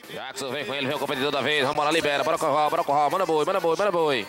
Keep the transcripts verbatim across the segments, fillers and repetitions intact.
Jackson vem com ele, vem o competidor da vez. Vamos lá, libera. Bora correr, bora correr. Manda boi, manda boi, manda boi.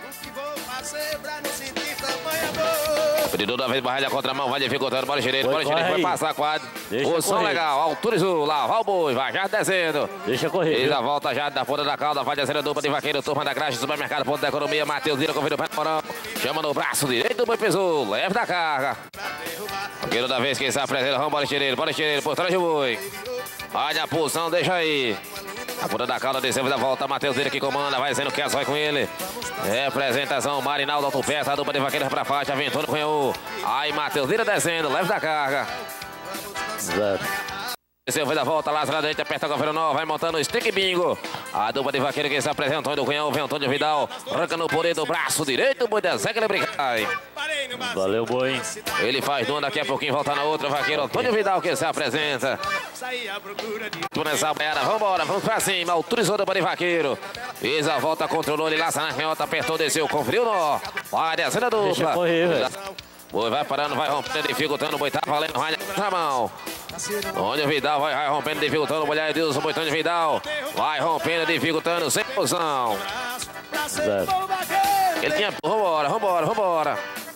Competidor da vez, barra a contramão, vai dificultando. Bora direito, bora direito, vai passar quadro. Posição legal, autorizou. Lá, vai o boi, vai já descendo. Deixa correr. Fez a volta já da ponta da cauda, vai descendo a dupla de vaqueiro, turma da graxa, supermercado, ponto da economia. Matheus vira, convida o pé no morão. Chama no braço direito do boi, pesou. Leve da carga. Vaqueiro da vez, quem está presente, vamos, bora direito, bora direito, por trás do boi. Olha a posição, deixa aí. A ponta da cauda desceu da volta, Matheus vira que comanda, vai sendo que vai com ele. Representação, Marinaldo autopeça, a dupla de vaqueiros pra faixa, Ventônio Cunhou. Aí Matheus vira descendo, leve da carga. Zero. Desceu, foi da volta, lá na direita, aperta a Governo Nova, vai montando o stick bingo. A dupla de vaqueiro que está presente, Antônio Cunhão, vem Antônio Vidal, arranca no poder do braço direito, o boi da Zé que ele brinca. Valeu, boi. Ele faz uma, daqui a pouquinho volta na outra, vaqueiro Antônio Vidal que se apresenta. Nessa beira, vambora, vamos pra cima, autorizou do boi vaqueiro. Fez a volta, controlou, ele laça na canhota, apertou, desceu, conferiu o nó. Vai descendo a dupla. Deixa correr, velho. Boi vai parando, vai rompendo, dificultando, o boi tá valendo, vai na mão. Onde o Vidal vai, vai rompendo, dificultando, o olhar de Deus, o boitão de Vidal. Vai rompendo, dificultando, sem posição. Zero. Ele tinha, vambora, vambora, vambora.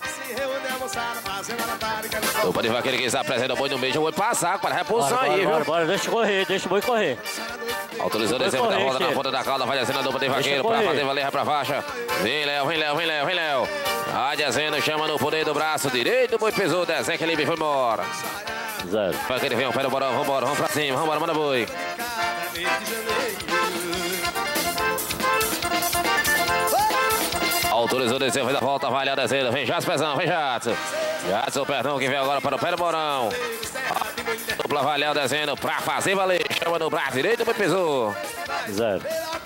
O boi de vaqueiro que está presente, o boi no meio, o boi passar, para a reposição Bora, aí, bora, viu? bora, deixa correr, deixa o boi correr. Autorizou Deixa descendo da correr, roda na chefe. ponta da cauda, vai descendo a dupla de vaqueiro pra correr. fazer valer pra faixa. Vem Léo, vem Léo, vem Léo, vem Léo. Vai descendo, chama no poder do braço direito, o boi pesou, desce, equilíbrio, foi embora. Zero. Vai que ele vem, pé no borão, vambora, vamos pra cima, vambora, manda boi. Autorizou desceu, fez a volta, vai lá descendo, vem Jadson Pezão, vem Jadson. Jadson Pezão que vem agora para o pé do borão. Dupla Valhão descendo pra fazer valer, chama no braço direito, o boi pesou. Zero.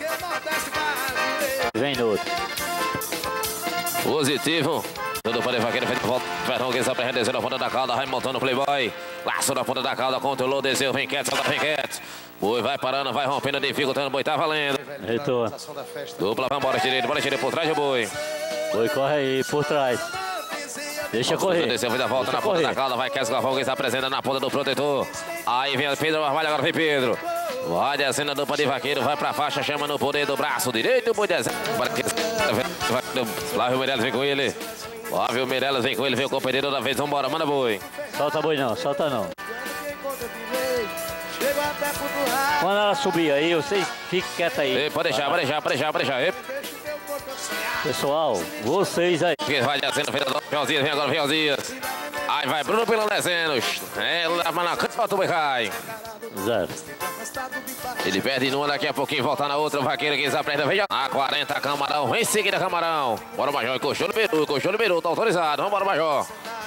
Vem no outro. Positivo. Todo para vaqueiro feito volta. Perdão, que está descendo na ponta da cauda, vai montando o playboy. Laço na ponta da cauda, controlou, desceu, vem quieto, solta, vem quieto. Boi vai parando, vai rompendo, dificultando, o boi tá valendo. Retorno. Dupla, vambora direito, bora direito por trás do boi. Boi corre aí, por trás. Deixa correr. Desceu, fez a volta Deixa na ponta correr. da cauda, vai Kézio Galvão, que está presente na ponta do protetor. Aí vem Pedro Barbalho, agora vem Pedro. Vai descendo a dupla de vaqueiro, vai pra faixa, chama no poder do braço direito, o boi descendo. Lá o Meirelles vem com ele. Lá o Meirelles vem com ele, vem o companheiro da vez, vambora, manda boi. Solta boi não, solta não. Quando ela subir aí, vocês fiquem quietos aí. Ei, pode deixar, pode deixar, pode deixar, pode deixar. Ei. Pessoal, vocês aí. Vai descendo, vem Alzias, vem agora, vem Alzias. Aí vai Bruno Pilão descendo. É, leva na canta, o boi cai. Zero. Ele perde numa, daqui a pouquinho volta na outra. O vaqueiro que está preta, vem a quarenta, Camarão, vem em seguida, Camarão. Bora, Major, encostou no Peru, encostou no Peru, tá autorizado. Vambora, Major.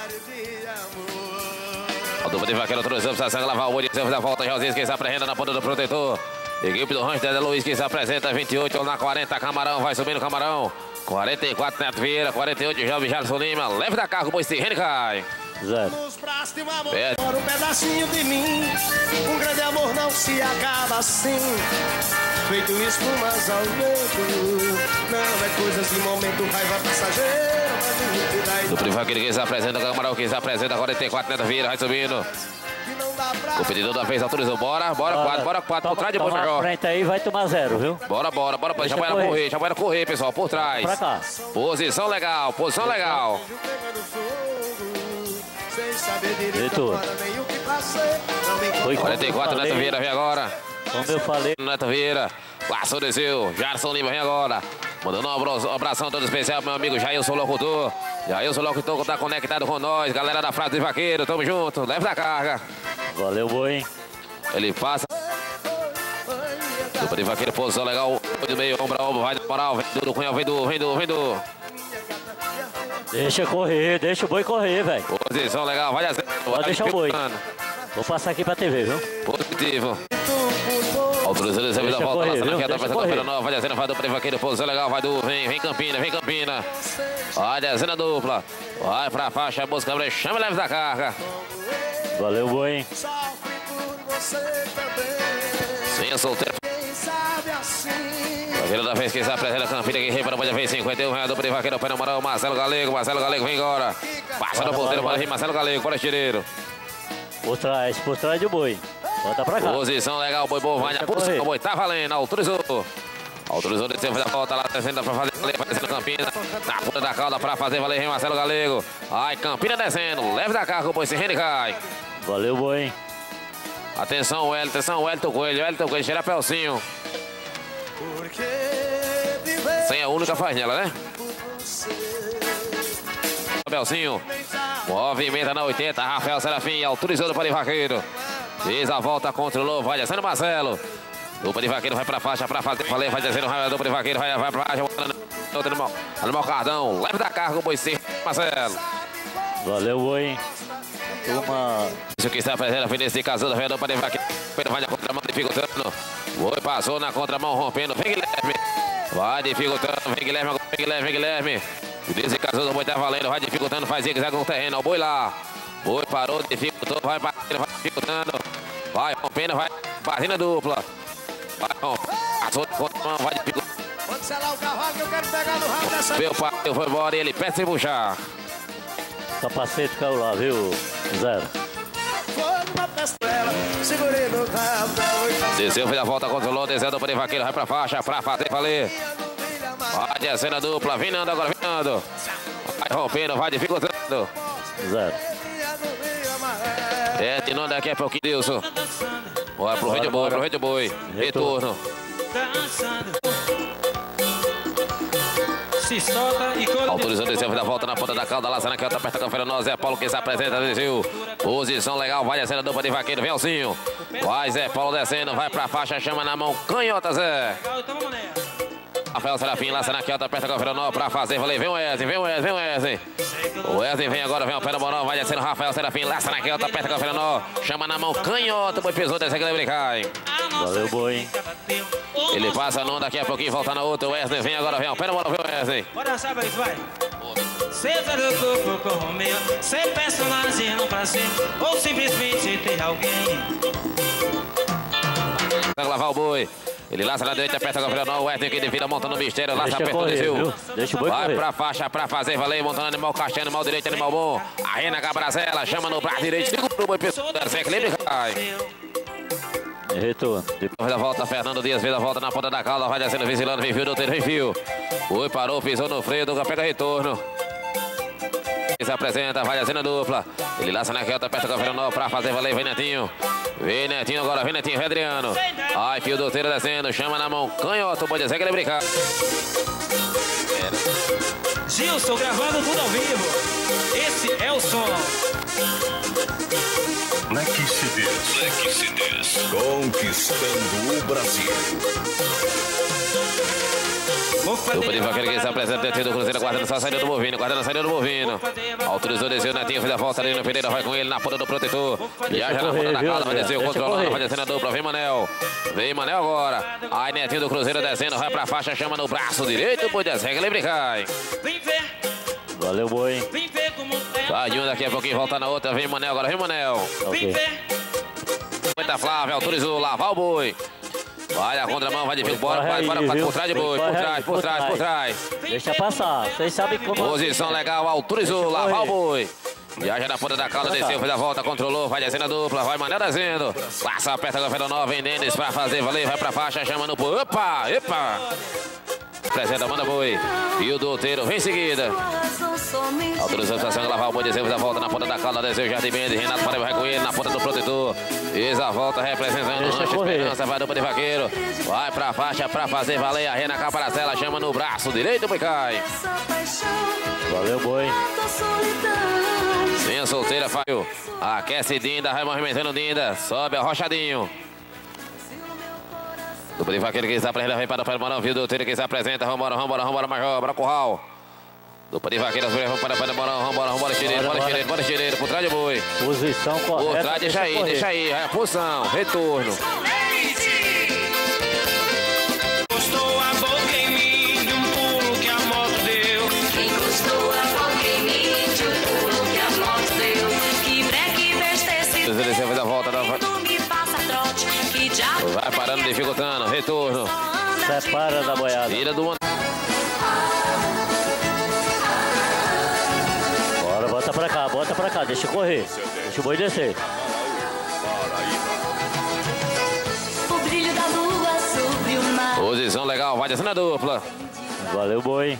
A dupla de vaqueiro autorizou, precisa sangue lavar o olho, da volta, Josias que está prendendo na ponta do protetor. Equipe do Rancho Zé Luiz que se apresenta, vinte e oito na quarenta, Camarão, vai subindo Camarão. quarenta e quatro, Neto Vieira, quarenta e oito, Jovem Jardim Lima, leve da carga, o boi Sirene cai. Zero. É. Um pedacinho de mim, um grande amor não se acaba assim. Feito espumas ao vento, não é coisas de momento, raiva passageira, mas Dupla de vaqueiro que se apresenta, Camarão que se apresenta, quarenta e quatro, Neto Vieira, vai subindo. O competidor da vez autorizou, bora, bora, quatro, bora, quatro, por trás de boi, Toma Major. na frente aí, vai tomar zero, viu? Bora, bora, bora, Deixa já vai ela correr. correr, já vai ela correr, pessoal, por trás. Pra cá. Posição legal, posição legal. Retorno. Foi quarenta e quatro, como eu Neto falei. Vieira vem agora. Como eu falei. Neto Vieira, passou, desceu. Jarson Lima vem agora. Mandando um abra- um abração todo especial pro meu amigo Jailson Locutor. Jailson Locutor que tá conectado com nós. Galera da Frase de Vaqueiro, tamo junto. Leve da carga. Valeu, boi, hein? Ele passa. Dupla de Vaqueiro, posição legal. De meio, ombro a ombro, vai na moral. Vem do Cunhal, vem do, vem do, vem do. Deixa correr, deixa o boi correr, velho. Posição legal, vai descendo. Pode deixar o boi. Vou passar aqui pra T V, viu? Positivo. Autorizando esse da Deixa volta, correr, lança na viu? queda, Deixa apresenta a correr. Feira Nova, vai descendo, vai dupla de Vaqueiro, posição legal, vai do, vem, vem Campina, vem Campina. Vai descendo a dupla, vai pra faixa, busca, chama e leve da carga. Valeu, boi, hein? Sim, solteiro. Vaqueiro da vez que se apresenta, Campina, que rei para a vez, cinquenta e um reais, dupla de Vaqueiro, pé na moral, Marcelo Galego, Marcelo Galego vem agora. Passa no Bora, ponteiro bora, para rir, Marcelo Galego, para estireiro. Por trás, por trás do boi. Volta pra cá. Posição legal, boi bom, vai na posição, o boi tá valendo, autorizou. Autorizou, desceu, fez a volta lá, descendo pra fazer valer, descendo Campina. Na ponta da cauda pra fazer valer, vem Marcelo Galego. Ai, Campina descendo, leve da carga, o boi se rende e cai. Valeu, boi. Atenção, Wellington, atenção, Wellington Coelho, Wellington Coelho, tira Pelcinho. Sem a única faz nela, né? Pelcinho, movimenta na oitenta, Rafael Serafim, autorizou do Pari Vaqueiro. Fez a volta, controlou, vai descendo Marcelo. Dupla de Vaqueiro vai pra faixa, pra fazer, falei, vai descendo, vai, dupla de Vaqueiro, vai, vai pra faixa, outro animal, animal Cardão, leve da carga, o boi sim, Marcelo. Valeu, boi. Turma. Isso que está presente, foi nesse caso, vai dupla de Vaqueiro, vai na contramão, dificultando. Boi passou na contramão, rompendo, vem Guilherme. Vai dificultando, vem Guilherme, vem Guilherme, vem Guilherme. Nesse caso, o boi tá valendo, vai dificultando, faz zigue-zague no terreno, o boi lá. Boi parou, dificultou, vai batendo, vai dificultando. Vai rompendo, vai batendo a dupla. Vai rompendo, vai dificultando. Pode selar o cavalo que eu quero pegar no rabo dessa. Meu pai foi embora e ele pede sem puxar. Capacete caiu lá, viu, Zero? Foi numa pestrela, segurei no rabo. Desceu, fez a volta, controlou, desceu do Pari Vaqueiro, vai pra faixa, pra fazer valer. Vai descendo a dupla, vinando agora, vinando. Vai rompendo, vai dificultando. Zero. É, de novo daqui a pouquinho, Dilson. Olha pro rei de boi, pro rei de boi. Retorno. Se solta e Autorizando, desceu, fez a volta na ponta da cauda, laçando aqui, outra aperta com a Feira Zé Paulo que se apresenta, desceu. Posição legal, vai descendo a dupla de Vaqueiro, vem Alcinho. Vai Zé Paulo descendo, vai pra faixa, chama na mão, canhota Zé. então vamos nessa. Rafael Serafim, laça na quiota, aperta com a Feira pra fazer, falei, vem o Wesley, vem o Wesley, vem o Wesley. O Wesley vem agora, vem o pé do Morão, vai descendo Rafael Serafim, laça na quiota, aperta com a Feira chama na mão, canhota, boi pisou, desce aquele brincar. Valeu, boi. Ele passa num, daqui a pouquinho volta na outra, o Wesley vem agora, vem o pé do Morão, vem o Wesley. Bora, sabe isso, vai. Seja do corpo com Romeu, sem personagem no prazer, ou simplesmente ter alguém. Vai lavar o boi. Ele laça na direita, aperta com a Feira o Wesley que ele vira montando o mistério, laça, Deixa aperta, correr, desceu. viu? Deixa o boi Vai correr. pra faixa, pra fazer, valer, montando animal caixinha, animal direito, animal bom. Arrena a Cabrazela, chama no braço direito, segura o boi, pessoal, sem equilíbrio, cai. Retorno. Fez a volta, Fernando Dias fez a volta na ponta da cauda, vai descendo, vigilando, vem fio, doutor, vem fio. Oi, parou, pisou no freio, Duca pega retorno. Se apresenta, vai descendo a dupla. Ele laça na quiota, aperta com a Feira pra fazer valer, vem Netinho. Vem Netinho agora, vem Netinho, vem Adriano. Ai, fio douteiro descendo, chama na mão, canhoto, pode dizer que ele brincar. Gilson gravando tudo ao vivo. Esse é o som. Black C Ds. Black C Ds. Conquistando o Brasil. Dupla de Vaqueiro que se apresenta dentro do Cruzeiro, guardando só a saída do Bovino, guardando a saída do Bovino. Autorizou, desceu, Netinho fez a volta ali no Pereira, vai com ele na ponta do protetor. Viaja na ponta da cauda, vai descer, controlando, vai descendo a dupla, vem Manel. Vem Manel agora. Aí Netinho do Cruzeiro descendo, vai pra faixa, chama no braço direito, pode descer, ele brincar. Vem ver, Valeu, boi. vem ver como é. Sai de um daqui a pouquinho, volta na outra, vem Manel agora, vem Manel. Vem Ok. ver. Muita Flávia, autorizou, lavar o boi. Vai a contramão, vai de fio, bora, vai, bora, vai, por trás de boi, por trás, por trás, por trás. Deixa passar. Vocês sabem como... Posição legal, autorizou, Deixa lavar o correr. boi. Viaja na ponta da cauda, desceu, fez a volta, controlou, vai descendo a dupla, vai Manel descendo. Passa, aperta a Feira Nova, vem Denis pra fazer, valeu, vai pra faixa, chama no pô. Opa, epa. Apresenta, manda boi. E o douteiro vem em seguida. Autorizou a situação, lavar o boi, desceu, fez a volta na ponta da cauda, desceu, Jardim Mendes, Renato Paraíba vai com ele, na ponta do protetor. Fez a volta, representando o Deixa Rancho correr. Esperança, vai dupla de Vaqueiro. Vai pra faixa, pra fazer valer, a Rena Caparacela, chama no braço direito, boi cai. Valeu, boi. Vem a solteira, Fábio. Aquece Dinda, vai movimentando Dinda. Sobe arrochadinho. Dupla de Vaqueiro que está apresenta, vem para o pé do Morão, viu? Douteiro que se apresenta, vambora, vambora, vambora, Major, bora curral. Dupla de Vaqueiro, vamos para o pé do Morão, vambora, vambora, estireiro, bora, estireiro, bora, estireiro, por trás de boi. Posição Por correta. trás, deixa aí, correr. deixa aí, vai a função, retorno. Encostou a boca em mim de um pulo que a moto deu. Encostou a boca em mim de um pulo que a moto deu. Que breque besta esse Ele fez a volta, não vai. não me passa trote. Que diabo Vai parando, dificultando, retorno. Separa da boiada. Tira do... Bora, bota pra cá, bota pra cá. Deixa correr. Deixa o boi descer. vai descendo a dupla. Valeu, boi.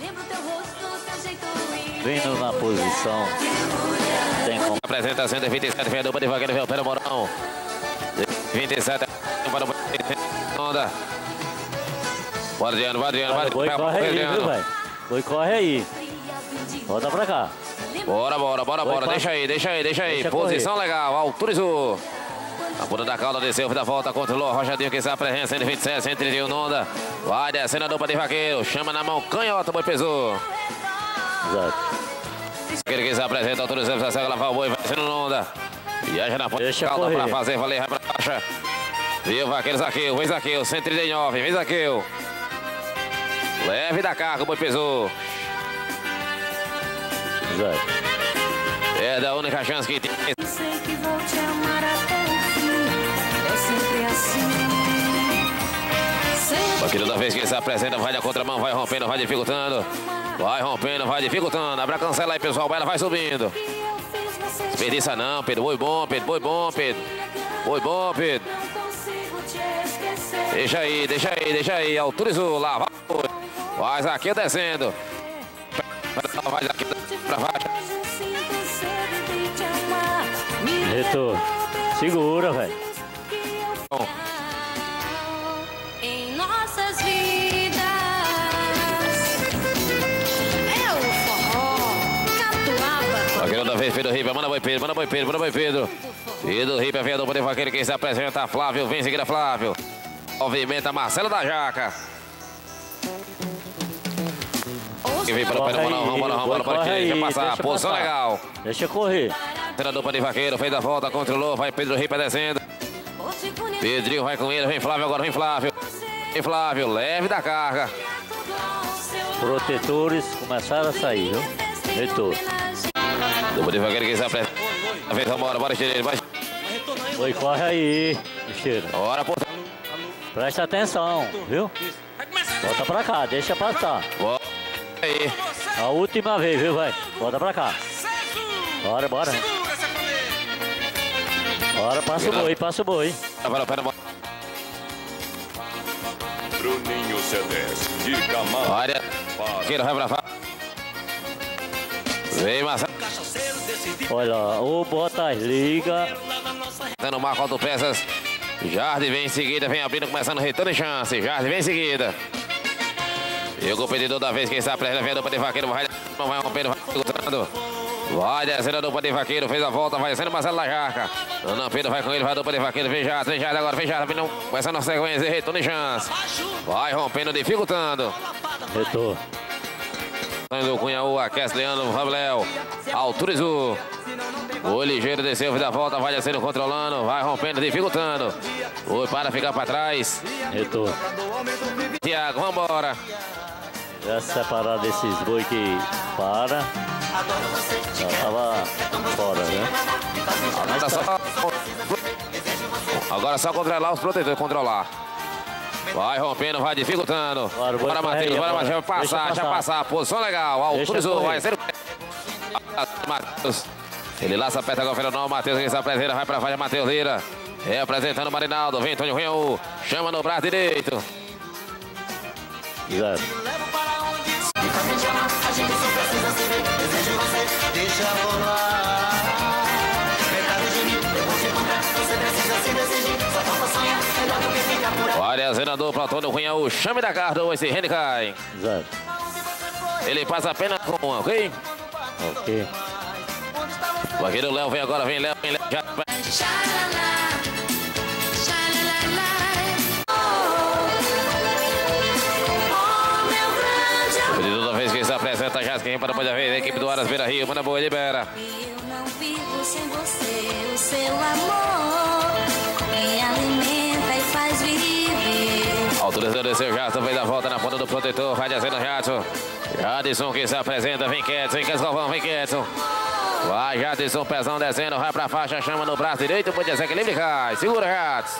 Vindo na posição. Tem como. Apresenta cento e vinte e sete, vem a dupla de vaqueiro, vem o Pedro Mourão. vinte e sete, para o onda. Bora, Adriano, vai, Adriano, vai. Boi corre aí, viu, velho? Boi corre aí. Volta pra cá. Bora, bora, bora, bora. Deixa aí, deixa aí, deixa aí. Deixa Posição legal, autorizou. A ponta da cauda desceu, da volta, controlou. Rochadinho que está presente, cento e vinte e sete, cento e trinta e um onda. Vai descendo a dupla de vaqueiro. Chama na mão, canhota, boi pesou. Exato. Aquele que está presente, autorizou, precisa lavar o boi, vai descendo onda. Viaja na ponta da cauda pra fazer, valeu, vai pra baixa. Viu, vaqueiro Zaqueu, vem Zaqueu, cento e trinta e nove, vem Zaqueu. Leve da carga, o boi pesou. Exato. É da única chance que tem. Sei que vou te amar até o fim. É sempre assim. Vaqueiro da vez que se apresenta, vai na contramão, vai rompendo, vai dificultando. Vai rompendo, vai dificultando. Abra a cancela aí, pessoal. Ela vai subindo. Desperdiça não, Pedro. Boi bom, Pedro. Boi bom, Pedro. Boi bom, Pedro. Deixa aí, deixa aí, deixa aí. Autorizou lá. Vai, vai Zaqueu descendo. Vai Zaqueu pra baixo. Retorno. Segura, velho. Em nossas vidas é o forró, catuaba. Vaqueiro da vez, Pedro Ripa. Manda boi Pedro, manda boi Pedro, manda boi Pedro. Pedro Ripa, veio do poder vaqueiro. Quem se apresenta, Flávio. Vem em seguida, Flávio. Movimenta Marcelo da Jaca. Que vem para o pé do Morão. Vambora, vambora, para que deixa passar. Posição legal. Deixa correr. A dupla de vaqueiro, fez a volta, controlou, vai Pedro Ripa descendo. Pedrinho vai com ele, vem Flávio agora, vem Flávio. Vem Flávio, leve da carga. Protetores começaram a sair, viu? Retorno. Dupla de vaqueiro que se apresenta. Vem, vambora, bora, Esteiro, vai. Oi, corre aí, Esteiro. Bora, pô. Presta atenção, viu? Volta pra cá, deixa passar. Bora aí. A última vez, viu, vai? Volta pra cá. Bora, bora. Bora, passa o boi, passa o boi. Bora, bora, bora. Bruninho Cedés, de Camargo. Área. Vaqueiro vai pra fora. Vem, Marcelo. Olha, o Botas liga. Dando Marco Autopeças. Jardim vem em seguida, vem abrindo, começando retorno e chance. Jardim vem em seguida. E o competidor da vez que está presente, vem a dupla de vaqueiro, vai, não vai rompendo, vai segurando. Vai descendo a dupla de vaqueiro, fez a volta, vai descendo Marcelo da Jaca. Não, Pedro vai com ele, vai a dupla de vaqueiro, vem já, vem já, agora vem já, começando a sequência, retorno e chance. Vai rompendo, dificultando. Retorno. Do Cunhaú, aquece Leandro, Rablel, autorizou. O ligeiro desceu, fez a volta, vai descendo, controlando, vai rompendo, dificultando. Foi para ficar para trás. Retorno. Tiago, vambora. Já se separar desses boi que para. Já tava fora, né? Agora só, agora só controlar os protetores, controlar. Vai rompendo, vai dificultando. Bora, bora Matheus, bora Matheus, vai passar, deixa passar. Posição legal, autorizou, vai ser. Matheus. Ele laça a peta agora, não, Matheus, quem se apresenta, vai pra faixa, Matheus Lira. Representando o Marinaldo, vem Antônio Cunhaú, chama no braço direito. Exato. Olha, senador para Antônio Cunhaú, chame da carta, esse Rene cai. Exato. Ele passa apenas com uma, ok? Ok. O vaqueiro Léo vem agora, vem Léo, vem Léo. Já... Toda vez que se apresenta, já quem para a vez, a equipe do Aras Beira Rio, manda boa, libera. Eu não vivo sem você, o seu amor me alimenta e faz viver. Autorizando desceu, Jadson, fez a volta na ponta do protetor, vai descendo Jadson. Jadson que se apresenta, vem Quedson, vem Quedson, vem Quedson. Vai Jadson, pezão descendo, vai pra faixa, chama no braço direito, pode desequilíbrio e cai. Segura, Jadson.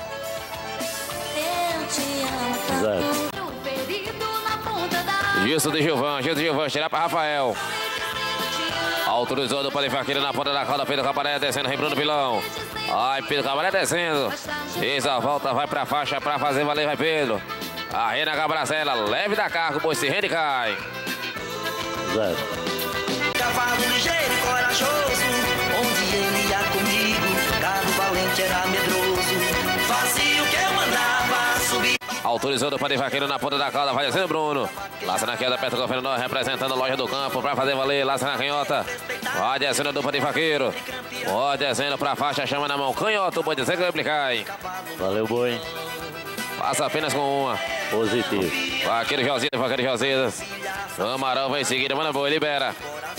Eu te amo tanto. Ferido na ponta da Gilson de Gilvan, Gilson de Gilvan, tirar pra Rafael. Autorizou a dupla de vaqueiro na ponta da cauda. Pedro Cabaré descendo, vem Bruno Pilão. Ai, Pedro Cabaré descendo. Fez a volta, vai pra faixa pra fazer valer, vai Pedro. A Rena Cabracela, leve da carga, o boi se rende e cai. Zero. Cavalo ligeiro e corajoso, onde ele ia comigo, carro valente era medroso, fazia o que eu mandava subir. Autorizou do de vaqueiro na ponta da cauda, vai descendo Bruno. Laça na queda, perto do governo, representando a loja do campo pra fazer valer. Laça na canhota, vai descendo a dupla de vaqueiro. Vai descendo pra faixa, chama na mão, canhota, o boi descendo que vai aplicar. Valeu, boi. Passa apenas com uma. Positivo. Vaqueiro Josias, vaqueiro Josias. Amarão vai em seguida, manda boi, libera.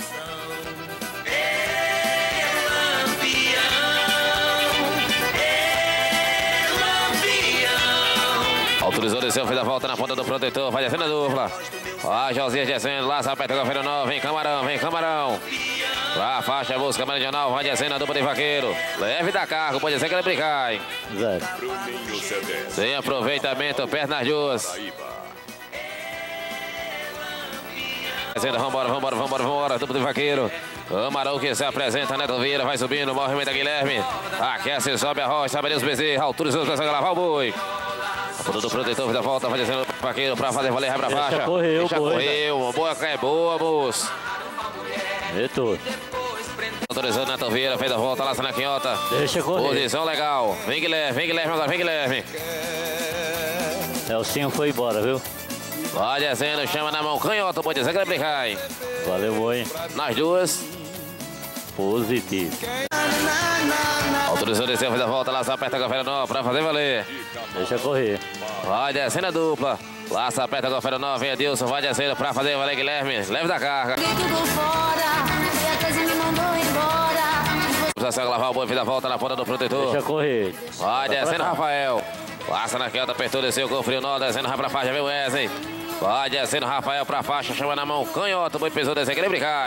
Autorizou, desceu, fez a volta na ponta do protetor, vai descendo a dupla. Vai Josias descendo, lá, aperta o governo novo, vem Camarão, vem Camarão. Pra faixa, busca Meridional, vai descendo a dupla de vaqueiro. Leve da carga, pode ser que ele brincar. Zero. Sem aproveitamento, perto nas duas. Descendo, vambora, vambora, vambora, vambora, dupla de vaqueiro. Amarão que se apresenta, Neto Vieira, vai subindo, movimento Guilherme. Aquece, sobe a rocha, sabe Deus Bezerra, autorizou, vai lavar o boi. A ponta do protetor, da volta, vai descendo o vaqueiro pra fazer valer, vai pra Deixa faixa. correr, Deixa boi, correu, boa, é boa, moço. Retorno. Autorizando Neto Vieira, fez a volta, laça na quinhota. Deixa correr. Posição legal. Vem Guilherme, vem Guilherme agora, vem Guilherme. Elcinho foi embora, viu? Vai descendo, chama na mão, canhota, pode dizer que ele brincar. Valeu, boi. Nas duas. Positivo. Autorizou, desceu, fez a volta, laça, aperta a gafera nova pra fazer valer. Deixa correr. Vai descendo a dupla. Laça, aperta a gafera nova, vem Adilson, vai descendo pra fazer valer Guilherme. Leve da carga. Tudo fora, e a coisa me mandou embora. Precisa lavar o boi, fez a volta na ponta do protetor. Deixa correr. Vai descendo, Rafael. Passa na queda, apertou, desceu, conferiu, nó, descendo, vai pra faixa, vem o Wesley. Vai descendo, Rafael pra faixa, chama na mão, canhota, o boi pesou, desceu, que ele brincar.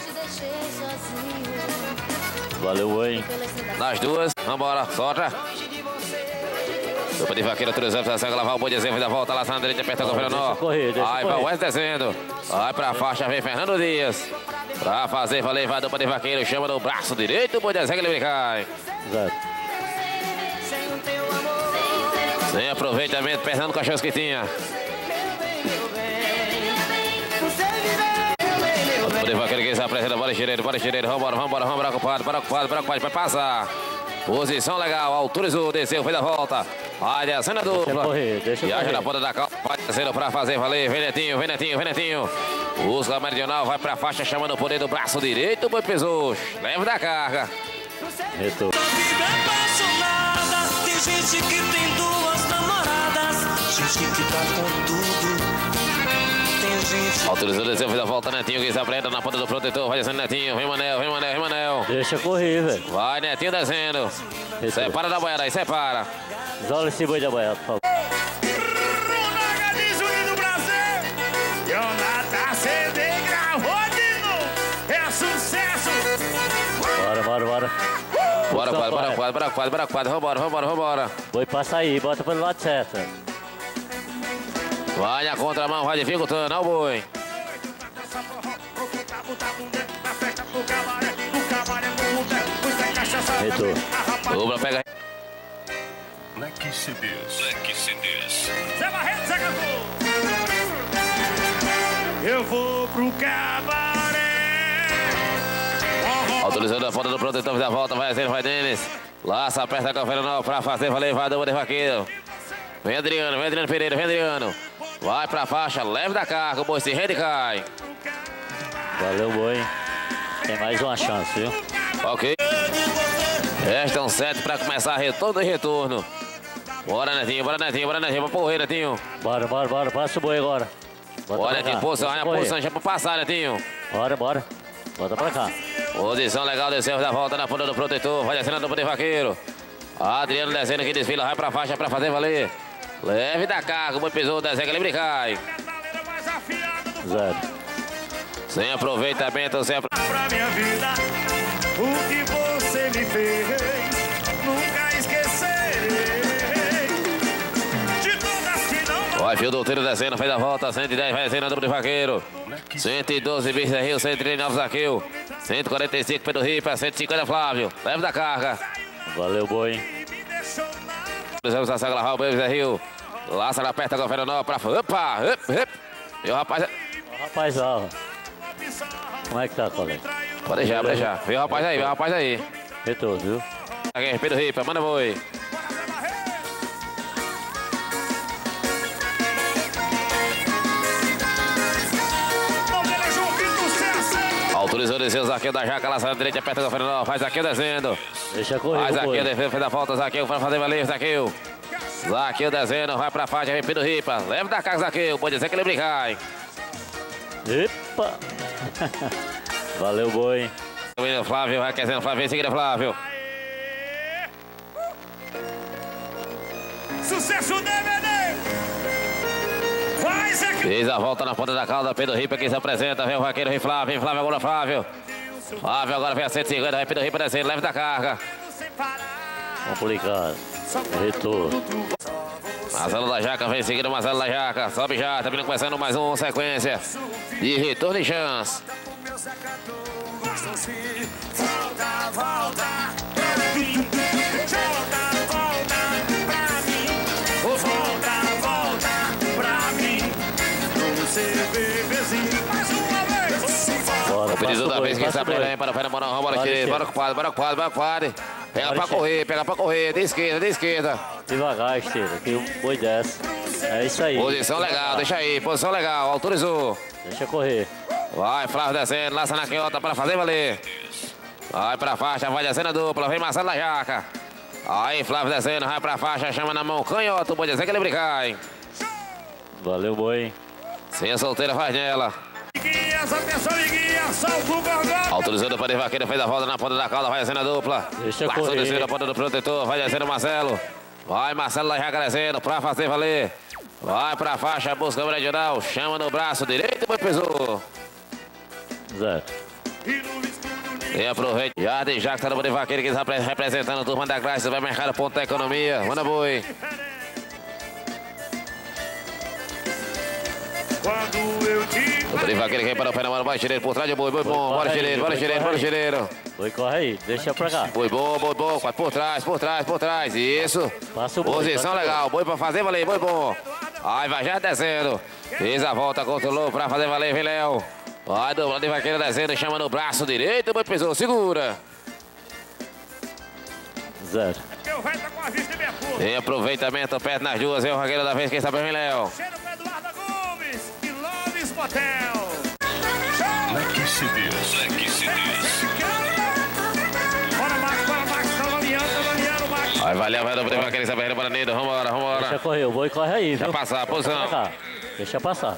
Valeu, boi. Nas duas, vambora, solta. Dupla de vaqueiro, autorizando, precisa lavar o boi, desceu, fez a volta, lá na direita, aperta o conferiu, nó. Deixa correr, deixa Vai, vai o correr. Wesley descendo. Vai pra faixa, vem Fernando Dias. Pra fazer, valeu, vai dupla de vaqueiro, chama no braço direito, o boi desceu, que ele brincar. Zero. Sem aproveitamento, Fernando Cachorro que tinha. O vaqueiro que se apresenta, bora Chireiro, bora Chireiro, vambora, vambora, vambora, ocupado, bora ocupado, bora ocupado, vai passar. Posição legal, autorizou, desceu, fez a volta. Vai descendo a dupla. Deixa correr, deixa Viaja correr. na ponta da calça, vai descendo pra fazer valer. Vem Netinho, vem Netinho, vem Netinho. Busca a Meridional, vai pra faixa, chamando o poder do braço direito, o boi pesou. Leve da carga. Retorno. Vida apaixonada, tem gente que tem duas namoradas, gente que tá com tudo. Tem gente. Autorizou, desceu, fez a volta, Netinho que se apresenta na ponta do protetor. Vai descendo Netinho, vem Manel, vem Manel, vem Manel. Deixa correr, velho. Vai Netinho descendo. Retorno. Separa da boiada aí, separa. Olha esse boi da boiada, por favor. do Brasil, Jonathan C D gravou de novo, é sucesso. Bora, bora, bora. Bora, Só quadro, bora, vai. quadro, bora, quadro, bora, quadro. Vambora, vambora, vambora. Boi passa aí, bota pelo lado certo. Vai na contramão, vai dificultando, olha o boi. Retorno. Dupla pega. Black C Ds. Black C Ds. Zé Barreto, Zé Cantor. Eu vou pro cabaré. Autorizando a ponta do protetor, da volta, vai Zeno, vai Denis. Laça, aperta a café nova pra fazer, valeu, vai dupla de vaqueiro. Vem Adriano, vem Adriano Pereira, vem Adriano. Vai pra faixa, leve da carga, o boi se rende e cai. Valeu, boi. Tem mais uma chance, viu? Ok. Restam sete pra começar retorno e retorno. Bora, Netinho, bora, Netinho, bora, Netinho, pra correr, Netinho. Bora, bora, bora. Passa o boi agora. Bota Bora, pra Netinho, cá. posição, vai Deixa na correr. posição, já pra passar, Netinho. Bora, bora. Bota pra cá. Posição legal, desceu da volta na ponta do protetor, vai descendo a dupla de vaqueiro. Adriano descendo que desfila, vai pra faixa pra fazer valer. Leve da carga, o boi pisou, desce, ele cai. Zero. Sem aproveitamento, sem aproveitamento. Pra minha vida, o que você me fez, nunca esquecerei. De todas que não. Vai, fio do tiro descendo, fez a volta, cento e dez, vai descendo a dupla de vaqueiro. cento e doze, Bicho Rio, cento e trinta e nove, Zaqueu. cento e quarenta e cinco Pedro Ripa, cento e cinquenta Flávio. Leve da carga. Valeu, boi. Vamos a Sagra Raul, Zé Rio. Laça na perna, confere não pra. Opa! Hip, hip. E o rapaz. Ó, rapaz, ó. Como é que tá, colega? Pode deixar, pode deixar. Vê o rapaz aí, vê o rapaz aí. Retorno, viu? Aqui, Pedro Ripa, manda boi. Autorizou descer o Zaqueu da Jaca, laça na direita, aperta o confere não. Faz Zaqueu descendo. Deixa correr, Faz o boi. Zaqueu, defesa, fez a falta, Zaqueu, vai fazer valer, Zaqueu. Zaqueu descendo, vai pra faixa, vem Pedro Ripa. Leva da casa, Zaqueu, pode dizer que ele brincar, hein? Epa! Valeu, boi. Flávio, vai aquecendo, Flávio, em seguida, Flávio. Sucesso D V D! Faz aqui! Fez a volta na ponta da cauda, Pedro Ripa quem se apresenta, vem o vaqueiro, vem Flávio, vem Flávio agora, Flávio. Flávio agora vem a cento e cinquenta, vai Pedro Ripa descendo, leve da carga. Complicado. Retorno. Marcelo da Jaca, vem seguindo Marcelo da Jaca. Sobe já, tá vindo começando mais uma sequência de retorno e chance. Volta, volta pra mim. Volta, volta pra mim. Volta, volta pra mim. Você bebezinho. Mais uma vez. Bora, O pedido da vez que está bem. bem para o Fernando Morão, bora Bora, aqui, bora com o quadro, bora com o quadro, bora com o quadro. Pega Bora, pra chefe. correr, pega pra correr, de esquerda, de esquerda. Devagar, Esteira, que o boi desce. É isso aí. Posição legal, deixa aí, posição legal, autorizou. Deixa correr. Vai, Flávio descendo, laça na queiota para fazer valer. Vai pra faixa, vai descendo a dupla, vem Marcelo da Jaca. Aí, Flávio descendo, vai pra faixa, chama na mão, canhoto, pode dizer que ele brincar, hein. Valeu, boi. Sem solteira, faz nela. Liguinhas, atenção, liguinhas, salvo o gorgão. Autorizando para o vaqueiro, fez a volta na ponta da cauda, vai descendo a dupla. Deixa Passou correr. descendo a ponta do protetor, vai descendo o Marcelo. Vai Marcelo da Jaca descendo pra fazer valer. Vai pra faixa, busca o regional, chama no braço direito, boi pesou. Zé. E aproveita. Jardim Jaca tá no boi vaqueiro que está representando a turma da Graça, vai marcar o ponto da economia. Manda boi. Quando eu te O boi vaqueiro que vem para o pé na mão, vai chileiro por trás de boi, boi bom, bora chileiro, bora chileiro, bora chileiro. Boi, corre aí. Deixa pra cá. Boi bom, boi bom, vai por trás, por trás, por trás, isso. Passa o boi. Posição passa o legal, boi pra fazer valer, boi bom. Aí vai já descendo. Fez a volta, controlou pra fazer valer, vem Léo. Vai do lado de vaqueiro descendo, chama no braço direito, boi pesou, segura. Zero. eu vai tá com a vista e minha força. Tem aproveitamento perto nas duas, vem o vaqueiro da vez, quem sabe vem Léo. Cheiro pro Eduardo Gomes e Loves Motel. Leque C Ds. Leque C Ds. Bora, Max, bora, Max, tá valeando, tá valeando, Max. Vai valeu, vai do vaqueiro que sabe vem para Nido, vambora, Deixa vambora. correr. O boi corre aí, Deixa viu? passar, Pra posição. cá. Deixa passar.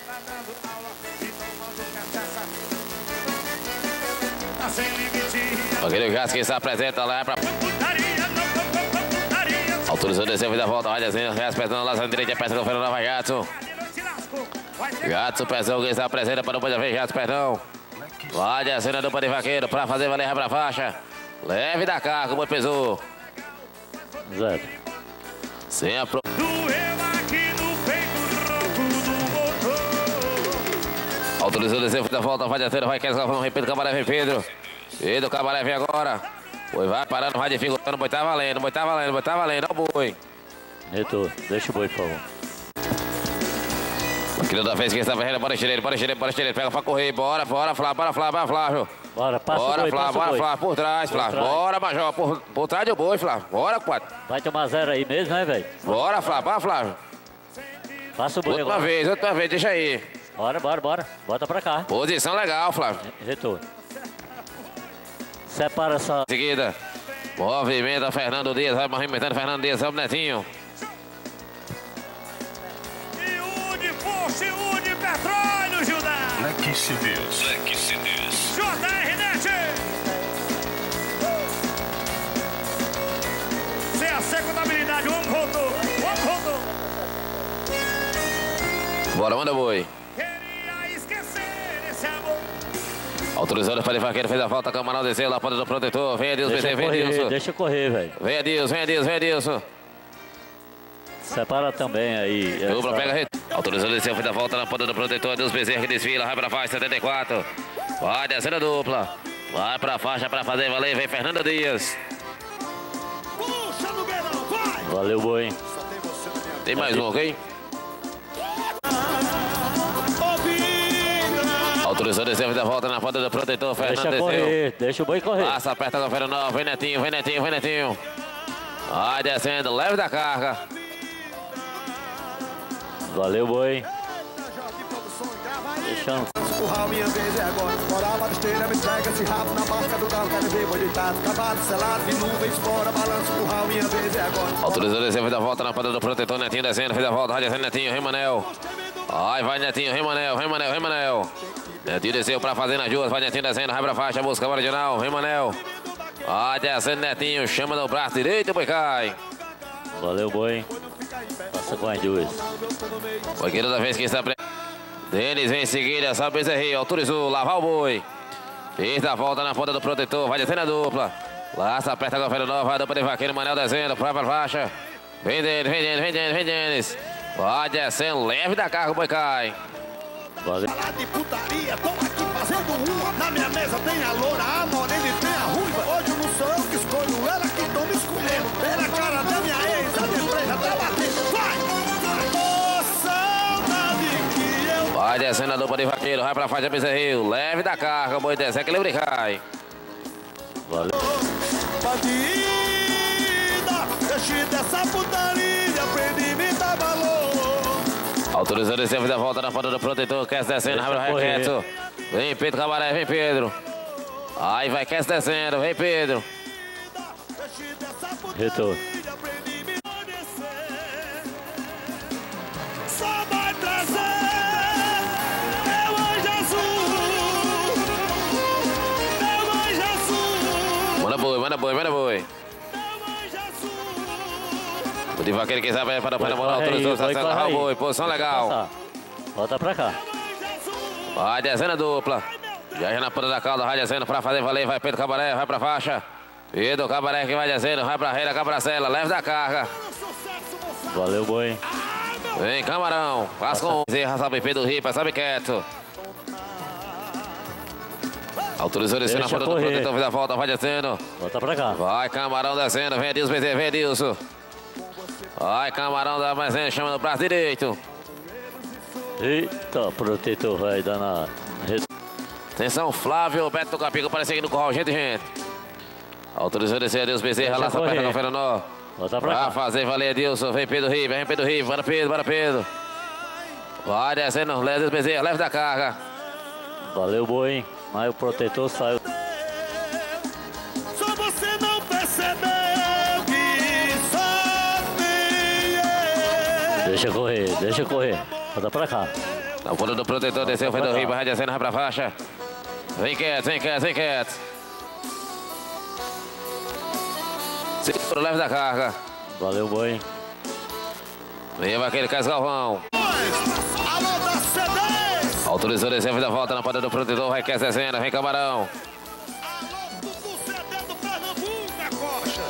Tá sem limite. Vaqueiro Gás, quem se apresenta lá é pra... Putaria, não, putaria. Autorizou descer, da volta, vai descendo, respeitando lá na direita, peça com o Fernando Nova Gatson. Se lascou. Vai ter Gatson, pezão, quem se apresenta para o boi da vez, Gatson, perdão. Vai descendo a dupla de vaqueiro pra fazer valer, vai pra faixa. Leve da carga, o boi pesou. Zero. Sem a pro... doeu aqui no peito, ronco do motor. Autorizou descer, da volta, vai descendo, vai quer salvar, repito, Camaré vem Pedro. Pedro, Camaré vem agora. Boi vai parando, vai dificultando, o boi tá valendo, o boi tá valendo, o boi tá valendo, ó o boi. Retorno. Deixa o boi, por favor. Aquilo da vez que está vendo, bora estireiro, bora estireiro, bora estireiro, pega pra correr, bora, bora, Flávio, bora, Flávio, bora, Flávio. Bora, passa Bora, o boi, Flávio, passa o bora, boi. Flávio, por trás, Flávio. trás. Bora, Major, por, por trás do boi, Flávio. Bora, quatro. Vai tomar zero aí mesmo, né, velho? Bora, Flávio, bora, Flávio. Passa o boi Última agora. vez, última vez, deixa aí. Bora, bora, bora. Bota pra cá. Posição legal, Flávio. Retorno. Separa essa... Em seguida, movimenta Fernando Dias, vai movimentando Fernando Dias, vamos Netinho. E Uni Força, e Uni Petróleo, Gildar. Leque C Ds. Leque C Ds. J R Net. C A C Contabilidade, o homem voltou, o homem voltou. Bora, manda boi. Queria esquecer esse amor. Autorizando para o vaqueiro, fez a volta, Camarão desceu lá, ponta do protetor. Vem Adilson, Deixa vem, vem correr, Adilson. deixa correr, velho. Vem Adilson, vem Adilson, vem Adilson. Separa também aí. Dupla, essa- pega re... Autorizando desceu, fez a volta na ponta do protetor. Adilson Bezerra que desfila, vai pra faixa, setenta e quatro. Vai descendo a dupla. Vai pra faixa pra fazer valer, vem Fernando Dias. Valeu, boi. Tem mais um, ok? Autorizou descer da volta na ponta do protetor, Fernando Deixa correr, deixa o boi correr. Passa, aperta com o Fernando, vem Netinho, vem Netinho, vem Netinho. Vai descendo, leve da carga. Valeu, boi. Deixando. Curral, minha vez é agora. Moral, a esteira, me entrega esse rabo na marca do carro. Quero ver boi deitado, cavalo selado, de nuvens fora, balanço. Curral, minha vez é agora. Autorizou descer, fez a volta na ponta do protetor, Netinho descendo, fez a volta, vai descendo Netinho, Rei Manel. Ai, vai Netinho, Rei Manel, Rei Manel, Rei Manel. Netinho desceu pra fazer nas duas, vai Netinho descendo, vai pra faixa, busca o original, Rei Manel. Vai descendo Netinho, chama no braço direito, boi cai. Valeu, boi. Passa com as duas. Boiqueiro da vez que está pre... Denis vem em seguida, sabe Bezerri, autorizou, lavar o boi. Fez a volta na ponta do protetor, vai descendo a dupla. Laça, aperta a governo nova, a dupla de vaqueiro, Manel descendo, vai pra faixa. Vem Denis, vem Denis, vem Denis, vem Denis. Vai descendo, leve da carga, o boi cai. Valeu. Falar de putaria, tô aqui fazendo uma. Na minha mesa tem a loura, a morena e tem a ruiva. Hoje não sou eu que escolho, ela que tô me escolhendo. Pela cara da minha ex, a depresa tá batendo. Vai, vai. Ô, saudade que eu... Vai descendo a dupla de vaqueiro, vai pra faixa Bezerril, leve da carga, o boi desce, equilíbrio e cai. Valeu. Bandida, deixe dessa putaria, aprendi me dar valor. Autorizou descer, fez a volta na ponta do protetor, quer descendo, vai pro requeto. Vem Pedro Cabaré, vem Pedro. Aí vai Kess descendo, vem Pedro. Retorno. Só vai trazer meu anjo azul, meu anjo azul, Manda boi, manda boi, manda boi. meu anjo azul. O de vaqueiro que sabe para para moral, corre autorizou, aí, vai, sação, corre aí. boi, posição legal. Passar. Volta pra cá. Vai descendo a dupla. Já já na ponta da cauda, vai descendo pra fazer valer, vai Pedro Cabaré, vai pra faixa. Pedro Cabaré que vai descendo, vai pra reira, cabracela, leve da carga. Valeu, boi. Vem Camarão, faz com Zerra, sabe Pedro Ripa, sabe quieto. Autorizou descendo na Deixa ponta do correr. protetor, fez a volta, vai descendo. Volta pra cá. Vai Camarão descendo, vem Edilson, vem vem Edilson. Vai Camarão da mais chama no braço direito. Eita, protetor vai dar na... Atenção, Flávio, Beto Capico, parece aqui no corral, gente, gente. Autorizou descer Edilson Bezerra, Deixa lá essa perna correr. com o Fernando. Volta pra Vai cá. fazer valer Edilson, vem Pedro Riva, vem Pedro Riva, bora Pedro, bora Pedro. Vai descendo, Edilson Bezerra, leve da carga. Valeu, boi. Mas o protetor saiu. Só você não percebeu que só tem eu. Deixa correr, deixa correr. Volta pra cá. Na ponta do protetor, desceu, Pedro Riva, vai descendo, vai pra faixa. Vem quieto, vem quieto, vem quieto. Segura, leve da carga. Valeu, boi. Vem aquele Cas Galvão. Alô da C dez. Autorizou descer, fez a volta na ponta do protetor, vai Kes descendo, vem Camarão. Alô do C D do Pernambuco, minha coxa.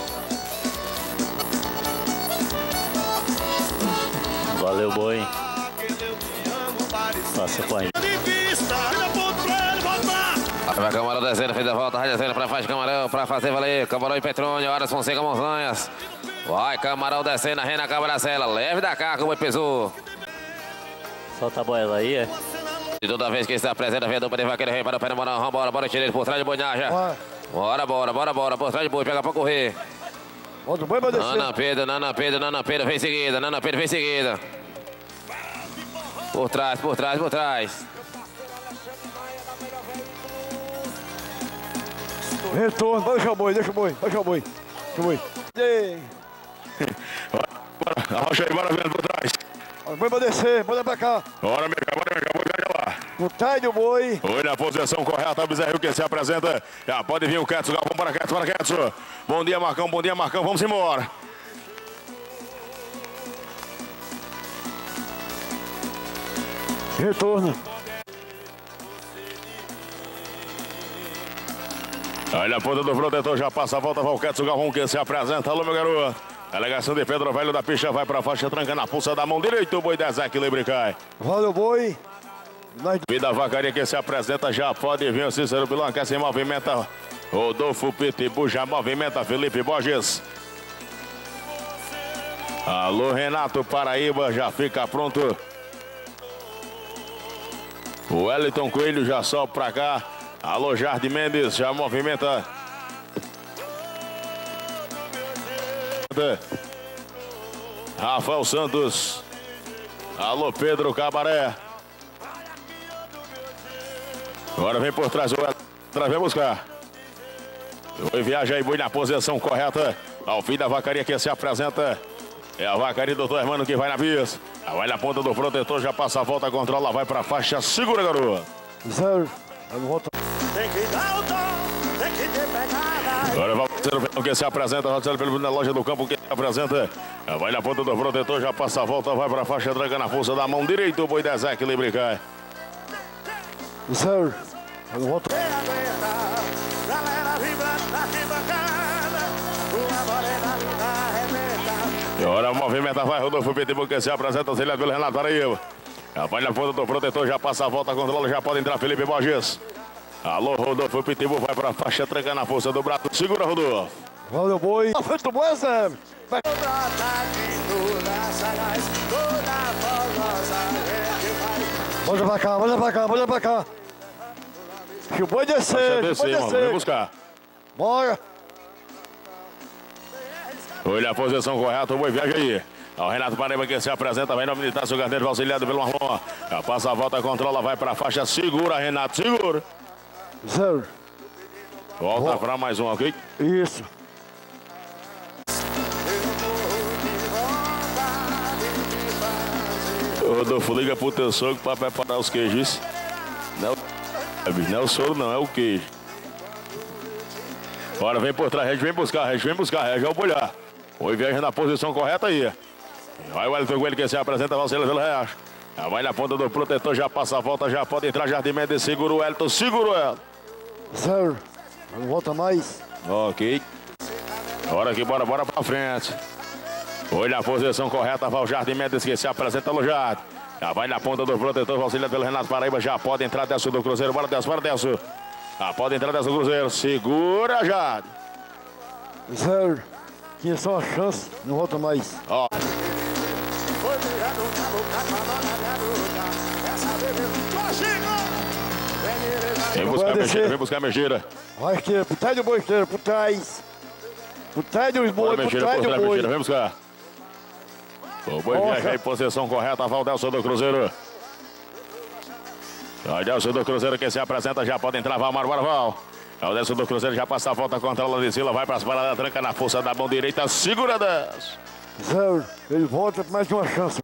Valeu, boi. Aquele eu te amo, parece Passa com a gente. de vista. Ainda ponto pra ele voltar. Vai Camarão descendo, fez a volta, vai descendo pra faixa Camarão, pra fazer valer. Camarão e Petrônio, Horas Fonseca Montanhas. Vai Camarão descendo, a Rena Cabracela, leve da carga, o boi pesou. Solta a boia aí, é? E toda vez que está presente, vem a dupla de vaqueiro, vem para o pé, bora, bora, bora, tira ele por trás de boinagem. Bora, bora, bora, bora, por trás de boi, pega pra correr. Outro boi vai Nana Pedro, Nana Pedro, Nana Pedro, vem em seguida, Nana Pedro, vem em seguida. Por trás, por trás, por trás. Retorno, deixa o boi, deixa o boi, deixa o boi. Deixa o boi. Ei, Bora, arrocha aí, bora vendo por trás. o boi vai descer, bora pra cá. Bora, amiga, bora, amiga, bora, pega lá. Por trás do boi. Oi, na posição correta, o Bezerril que se apresenta. Já pode vir o Ketsu, Galvão, bora, Ketsu, bora, Ketsu. Bom dia, Marcão, bom dia, Marcão, vamos embora. Retorno. Olha a ponta do protetor, já passa a volta, vai o Ketsu, Galvão que se apresenta. Alô, meu garoto. Delegação de Pedro Velho da Picha vai pra faixa, tranca na pulsa da mão direita, o boi desequilíbrio e cai. Roda o boi. Nós... Vida Vacaria que se apresenta, já pode vir o Cícero Bilão, que se movimenta. Rodolfo Pitbull já movimenta Felipe Borges. Alô, Renato Paraíba, já fica pronto. O Wellington Coelho já sobe pra cá. Alô, Jardim Mendes, já movimenta. Rafael Santos. Alô, Pedro Cabaré. Agora vem por trás o Wellington, vem buscar. O Viaja aí, boi na posição correta. Ao fim da vacaria que se apresenta. É a vacaria do doutor Hermano que vai na bis. Vai na ponta do protetor, já passa a volta, controla, vai pra faixa, segura, garoto. Zero. Volta. Tem que dar o tom, tem que ter pegada. Agora vai o que se apresenta, na loja do campo que se apresenta. Vai na ponta do protetor, já passa a volta, vai pra faixa, tranca na força da mão direita, o boi desequilíbrio cai. Zero. Volta. Galera vibrando na arquibancada, uma morena linda arrebenta. E agora movimenta, vai Rodolfo Pitbull que se apresenta, auxiliado pelo Renato Paraíba. Vai na ponta do protetor, já passa a volta, controla, já pode entrar Felipe Borges. Alô, Rodolfo Pitbull, vai pra faixa, tranca na força do braço, segura, Rodolfo. Valeu, boi. A frente do boi, Zé. Vai. Bota pra cá, bota pra cá, bota pra cá. Que o boi descer, descer, boi irmão, vem descer. buscar. Bora. Olha a posição correta, o boi viaja aí. O Renato Paraíba que se apresenta, vai no militar, seu carneiro auxiliado pelo Marlon. Já passa a volta, controla, vai pra faixa, segura, Renato, segura. Zero. Volta pra mais um, ok? Isso. Rodolfo, liga pro teu sogro pra preparar os queijos. Não, não é o soro, não, é o queijo. Bora, vem por trás, Regis, vem buscar, Regis, vem buscar, Regis, é o bolhar. Oi, viaja na posição correta aí. Vai o Wellington Coelho que se apresenta, vai o pelo Reacho. Já vai na ponta do protetor, já passa a volta, já pode entrar Jardim Mendes, segura o Wellington, segura o Wellington. Zero. Não volta mais. Ok. Bora aqui, bora, bora pra frente. Olha a posição correta, vai o Jardim Mendes que se apresenta no Jardim. Já vai na ponta do protetor, auxiliado pelo Renato Paraíba, já pode entrar dentro do Cruzeiro, bora dentro, bora dentro. Já pode entrar dentro do Cruzeiro, segura, Jardim. Zero. Tinha só uma chance, não volta mais. Ó. Vem buscar a mexeira, vem buscar a mexeira. Vai esteira, por trás do boi esteira, por trás. Por trás dos boi, por Mexeira, trás por do trás, boi. mexeira, vem buscar. O boi viaja em posição correta, Valdelson do Cruzeiro. Valdelson do Cruzeiro que se apresenta, já pode entrar, Valmar, bora, Val. Valdelson do Cruzeiro já passa a volta, controla de Sila, vai para as paradas, tranca na força da mão direita, segura dez. Zero. Ele volta por mais uma chance.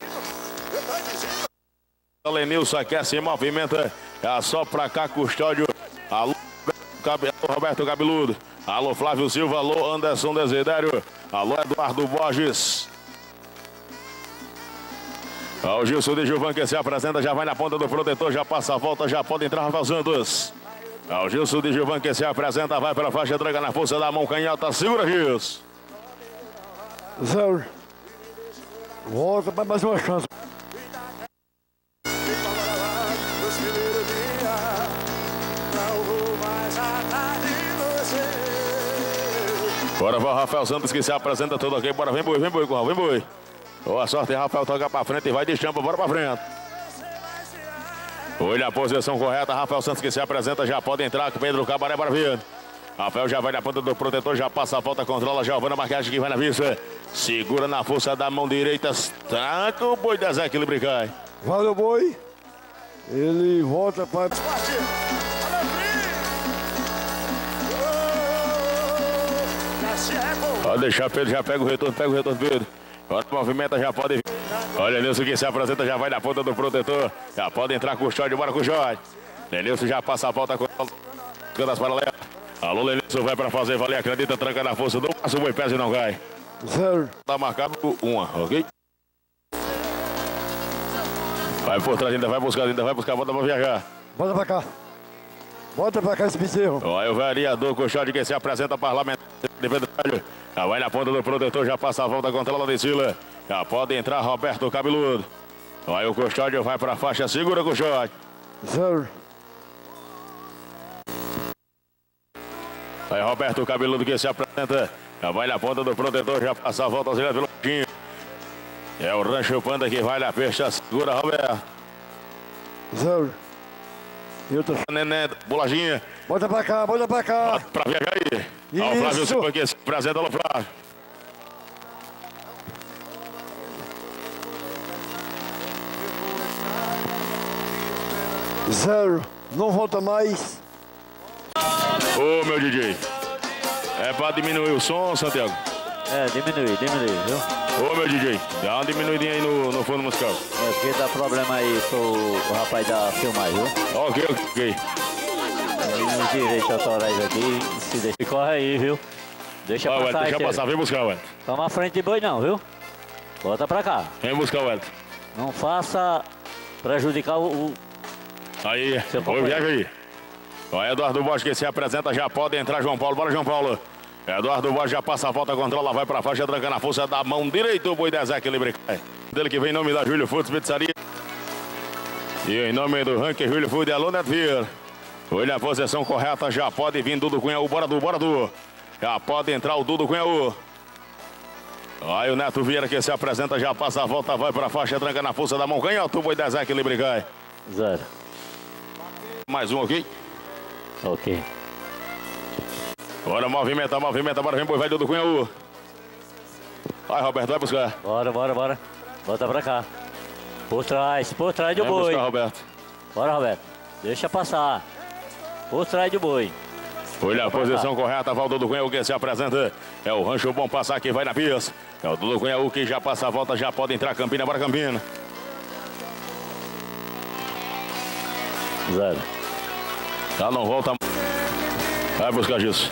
Lenilson aqui se movimenta, é só pra cá, Custódio. Alô, Roberto Cabeludo. Alô, Flávio Silva. Alô, Anderson Desidério. Alô, Eduardo Borges. O Gilson de Gilvan que se apresenta, já vai na ponta do protetor, já passa a volta, já pode entrar Rafael Santos. O Gilson de Gilvan que se apresenta, vai pela faixa, traga na força da mão canhota, segura, Gilson. Zero. Volta para mais uma chance. Bora, vai o Rafael Santos que se apresenta, tudo ok. Bora, vem boi, vem boi, Corral, vem boi. Boa sorte, Rafael, toca pra frente e vai de champa, bora pra frente. Olha a posição correta, Rafael Santos que se apresenta, já pode entrar, Pedro Cabaré para vir. Rafael já vai na ponta do protetor, já passa a volta, controla, Giovana Marquete que vai na vista. Segura na força da mão direita, tanca o boi desequilíbrio cai. Valeu, boi. Ele volta para... Pode deixar, Pedro, já pega o retorno, pega o retorno, Pedro. Agora movimenta, já pode vir. Olha, Nilson que se apresenta, já vai na ponta do protetor. Já pode entrar com o Custódio, bora com o Jorge. Lenilson já passa a volta com as paralelas. Alô, Lenilson vai pra fazer valer, acredita, tranca na força do passo, o boi pesa e não cai. Zero. Tá marcado uma, ok? Vai por trás, ainda vai buscar, ainda vai buscar, volta pra viajar. Bota pra cá. Bota pra cá esse bezerro. Olha o vereador Custódio que se apresenta parlamentar de Pedro Velho. Já vai na ponta do protetor, já passa a volta contra a Ladecila. Já pode entrar Roberto Cabeludo. Olha o Custódio, vai pra faixa, segura o Custódio. Zero. Aí Roberto, o cabeludo que se apresenta. Já vai na ponta do protetor, já passa a volta auxiliar pelo Lojinha. É o Rancho Panda que vai na peixe, segura Roberto. Zero. E outra. Nené, Bolajinha. Bota pra cá, bota pra cá. Bota pra viajar aí. Ó, o Flávio Silva que se apresenta, alô Flávio. Zero. Não volta mais. Ô, meu D J. É pra diminuir o som, Santiago? É, diminui, diminui, viu? Ô, meu D J, dá uma diminuidinha aí no, no fundo musical. É porque dá problema aí pro o rapaz da filmagem, viu? Ok, ok. Tem os direitos autorais aqui, se deixa. Corre aí, viu? Deixa Vai, passar, deixa aí, passar, vem buscar, Wellington. Toma a frente de boi não, viu? Bota pra cá. Vem buscar, Wellington. Não faça prejudicar o... o... Aí, Seu ô, companheiro. viaja aí. Ó, Eduardo Bosch que se apresenta, já pode entrar João Paulo. Bora, João Paulo. Eduardo Bosch já passa a volta, controla, vai pra faixa, trancando a força da mão direita, o boi da Zé Equilíbrio. Dele que vem em nome da Júlio Foods Pizzaria. E em nome do Ranking Júlio Food, alô, Neto Vieira. Olha a posição correta, já pode vir Dudu Cunhaú, bora do, bora do. Já pode entrar o Dudu Cunhaú. Aí o Neto Vieira que se apresenta, já passa a volta, vai pra faixa, tranca na força da mão, canhota, o boi da Zé Equilíbrio. Zero. Mais um aqui. Ok. Bora, movimenta, movimenta, bora, vem boi velho do Cunhaú. Vai, Roberto, vai buscar. Bora, bora, bora. Bota pra cá. Por trás, por trás do Vem boi. buscar, Roberto. Bora, Roberto. Deixa passar. Por trás do boi. Olha a posição correta, Valdo do Cunhaú que se apresenta. É o Rancho Bom Passar que vai na pista. É o Dudu Cunhaú que já passa a volta, já pode entrar Campina, bora Campina. Zero. Já não volta. Vai buscar isso.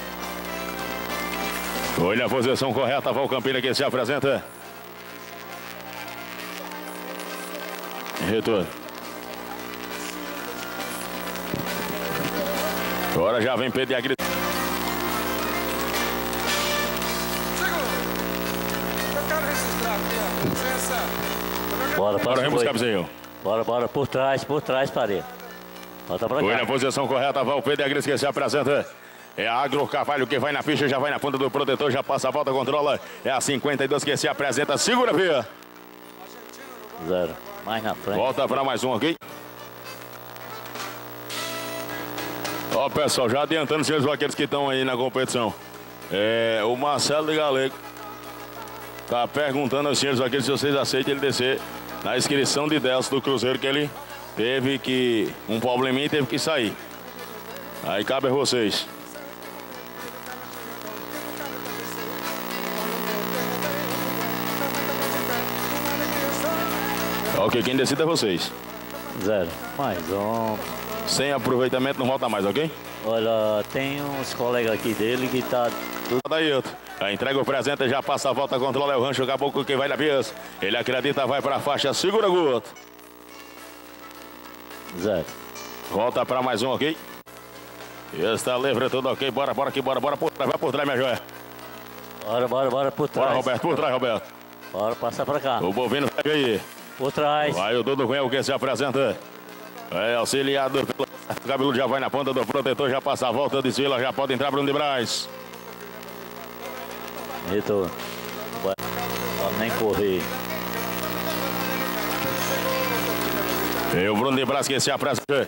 Olha a posição correta, Val Campina que se apresenta. Retorno. Agora já vem Pedro e a grita. Bora, Bora, passa vem o buscar, boi. Bizinho. Bora, bora. Por trás, por trás, parede. Bota pra Olha a cá. posição correta, Val Pedro e a grita que se apresenta. É a Agro Carvalho que vai na ficha, já vai na ponta do protetor, já passa a volta, controla. É a cinquenta e dois que se apresenta, segura, via. Zero. Mais na frente. Volta para mais um aqui. Ó, pessoal, já adiantando, senhores vaqueiros que estão aí na competição. É, o Marcelo de Galego tá perguntando aos senhores vaqueiros se vocês aceitam ele descer na inscrição de Delcio do Cruzeiro, que ele teve que... um probleminha e teve que sair. Aí cabe a vocês. Ok, quem decide é vocês. Zero. Mais um. Sem aproveitamento não volta mais, ok? Olha, tem uns colegas aqui dele que tá... tudo- Daí outro. Já entrega o presente, já passa a volta, controla é o Rancho Caboclo que vai na pista. Ele acredita, vai para a faixa, segura o outro. Zero. Volta para mais um, ok? Está livre, tudo ok. Bora, bora aqui, bora, bora por trás, vai por trás, minha joia. Bora, bora, bora por trás. Bora, Roberto, por trás, Roberto. Bora, passa pra cá. O bovino pega aí. Por trás. Vai o Dudu Cunha, o que se apresenta. É auxiliado pelo o cabelo, já vai na ponta do protetor, já passa a volta, desfila, já pode entrar Bruno de Braz. Retorno. Vai. Pode nem correr. E o Bruno de Braz que se apresenta.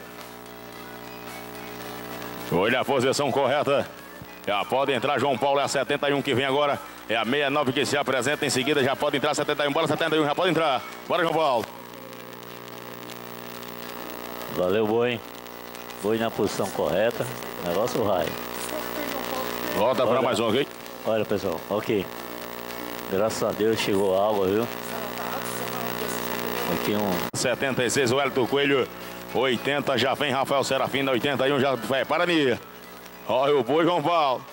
Olha a posição correta. Já pode entrar João Paulo, é a setenta e um que vem agora. É a sessenta e nove que se apresenta em seguida. Já pode entrar setenta e um, bora setenta e um, já pode entrar. Bora, João Paulo. Valeu, boi. Boi na posição correta. Negócio raio. Volta para mais um, ok? Olha, pessoal. Ok. Graças a Deus chegou água, viu? Aqui um... setenta e seis, o Hélito Coelho. oitenta, já vem Rafael Serafim. oitenta e um, já vai para mim. Olha o boi, João Paulo.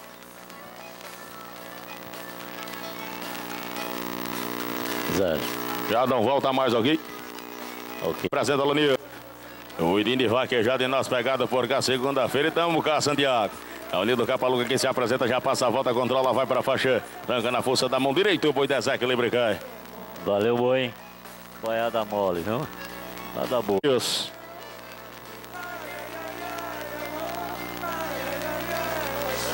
Zero. Já não volta mais, ok? Ok. Apresenta, Lonil. O Irim de vaquejado em nossa pegada por cá, segunda-feira. E tamo cá, Santiago. A Unido Capaluca que se apresenta, já passa a volta, controla, vai para a faixa. Tranca na força da mão direita, o boi dessa equilíbrio cai. Valeu, boi. Boiada mole, viu? Nada boa. Isso.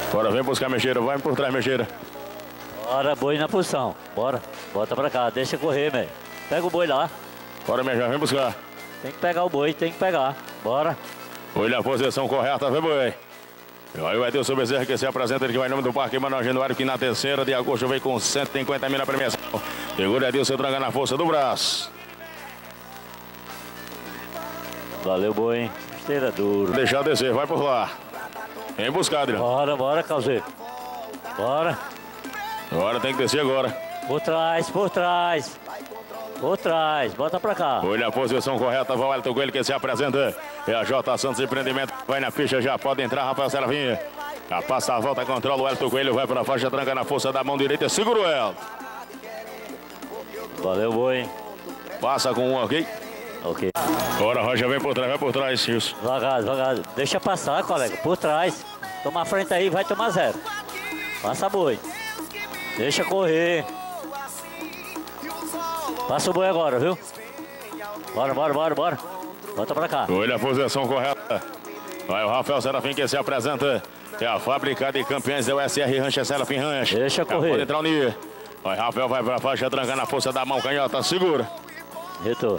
Bora, vem buscar Mexeira, vai por trás, Mexeira. Bora, boi na posição. Bora, bota pra cá, deixa correr, velho. Pega o boi lá. Bora, Mexeira, vem buscar. Tem que pegar o boi, tem que pegar. Bora. Olha a posição correta, vem, boi. E aí o Edilson Bezerra que se apresenta, ele que vai em nome do Parque Manuel Januário, que na terceira de agosto vem com cento e cinquenta mil na premiação. Segura Edilson, tranca na força do braço. Valeu, boi, hein? Esteira duro. Deixar descer, vai por lá. Vem buscar, Adriano. Bora, bora, Calzeiro. Bora. Agora tem que descer agora. Por trás, por trás. Por trás, bota pra cá. Olha a posição correta, vai o Elton Coelho que se apresenta. É a J Santos Empreendimento. Vai na ficha, já pode entrar, Rafael Serafim. Já passa a volta, controla o Elton Coelho, vai pra faixa, tranca na força da mão direita, segura o Elton. Valeu, boi, hein? Passa com um, ok? Ok. Agora, Roger, vem por trás, vai por trás, isso. Devagar, devagar. Deixa passar, colega. Por trás. Toma a frente aí, vai tomar zero. Passa, boi. Deixa correr. Passa o boi agora, viu? Bora, bora, bora, bora. Bota pra cá. Olha a posição correta. Vai o Rafael Serafim que se apresenta. É a fábrica de campeões da U S R Rancha Serafim Rancha. Deixa correr. Pode entrar o Nier. Vai, Rafael vai pra faixa, trancando a força da mão, canhota, segura. Retorno.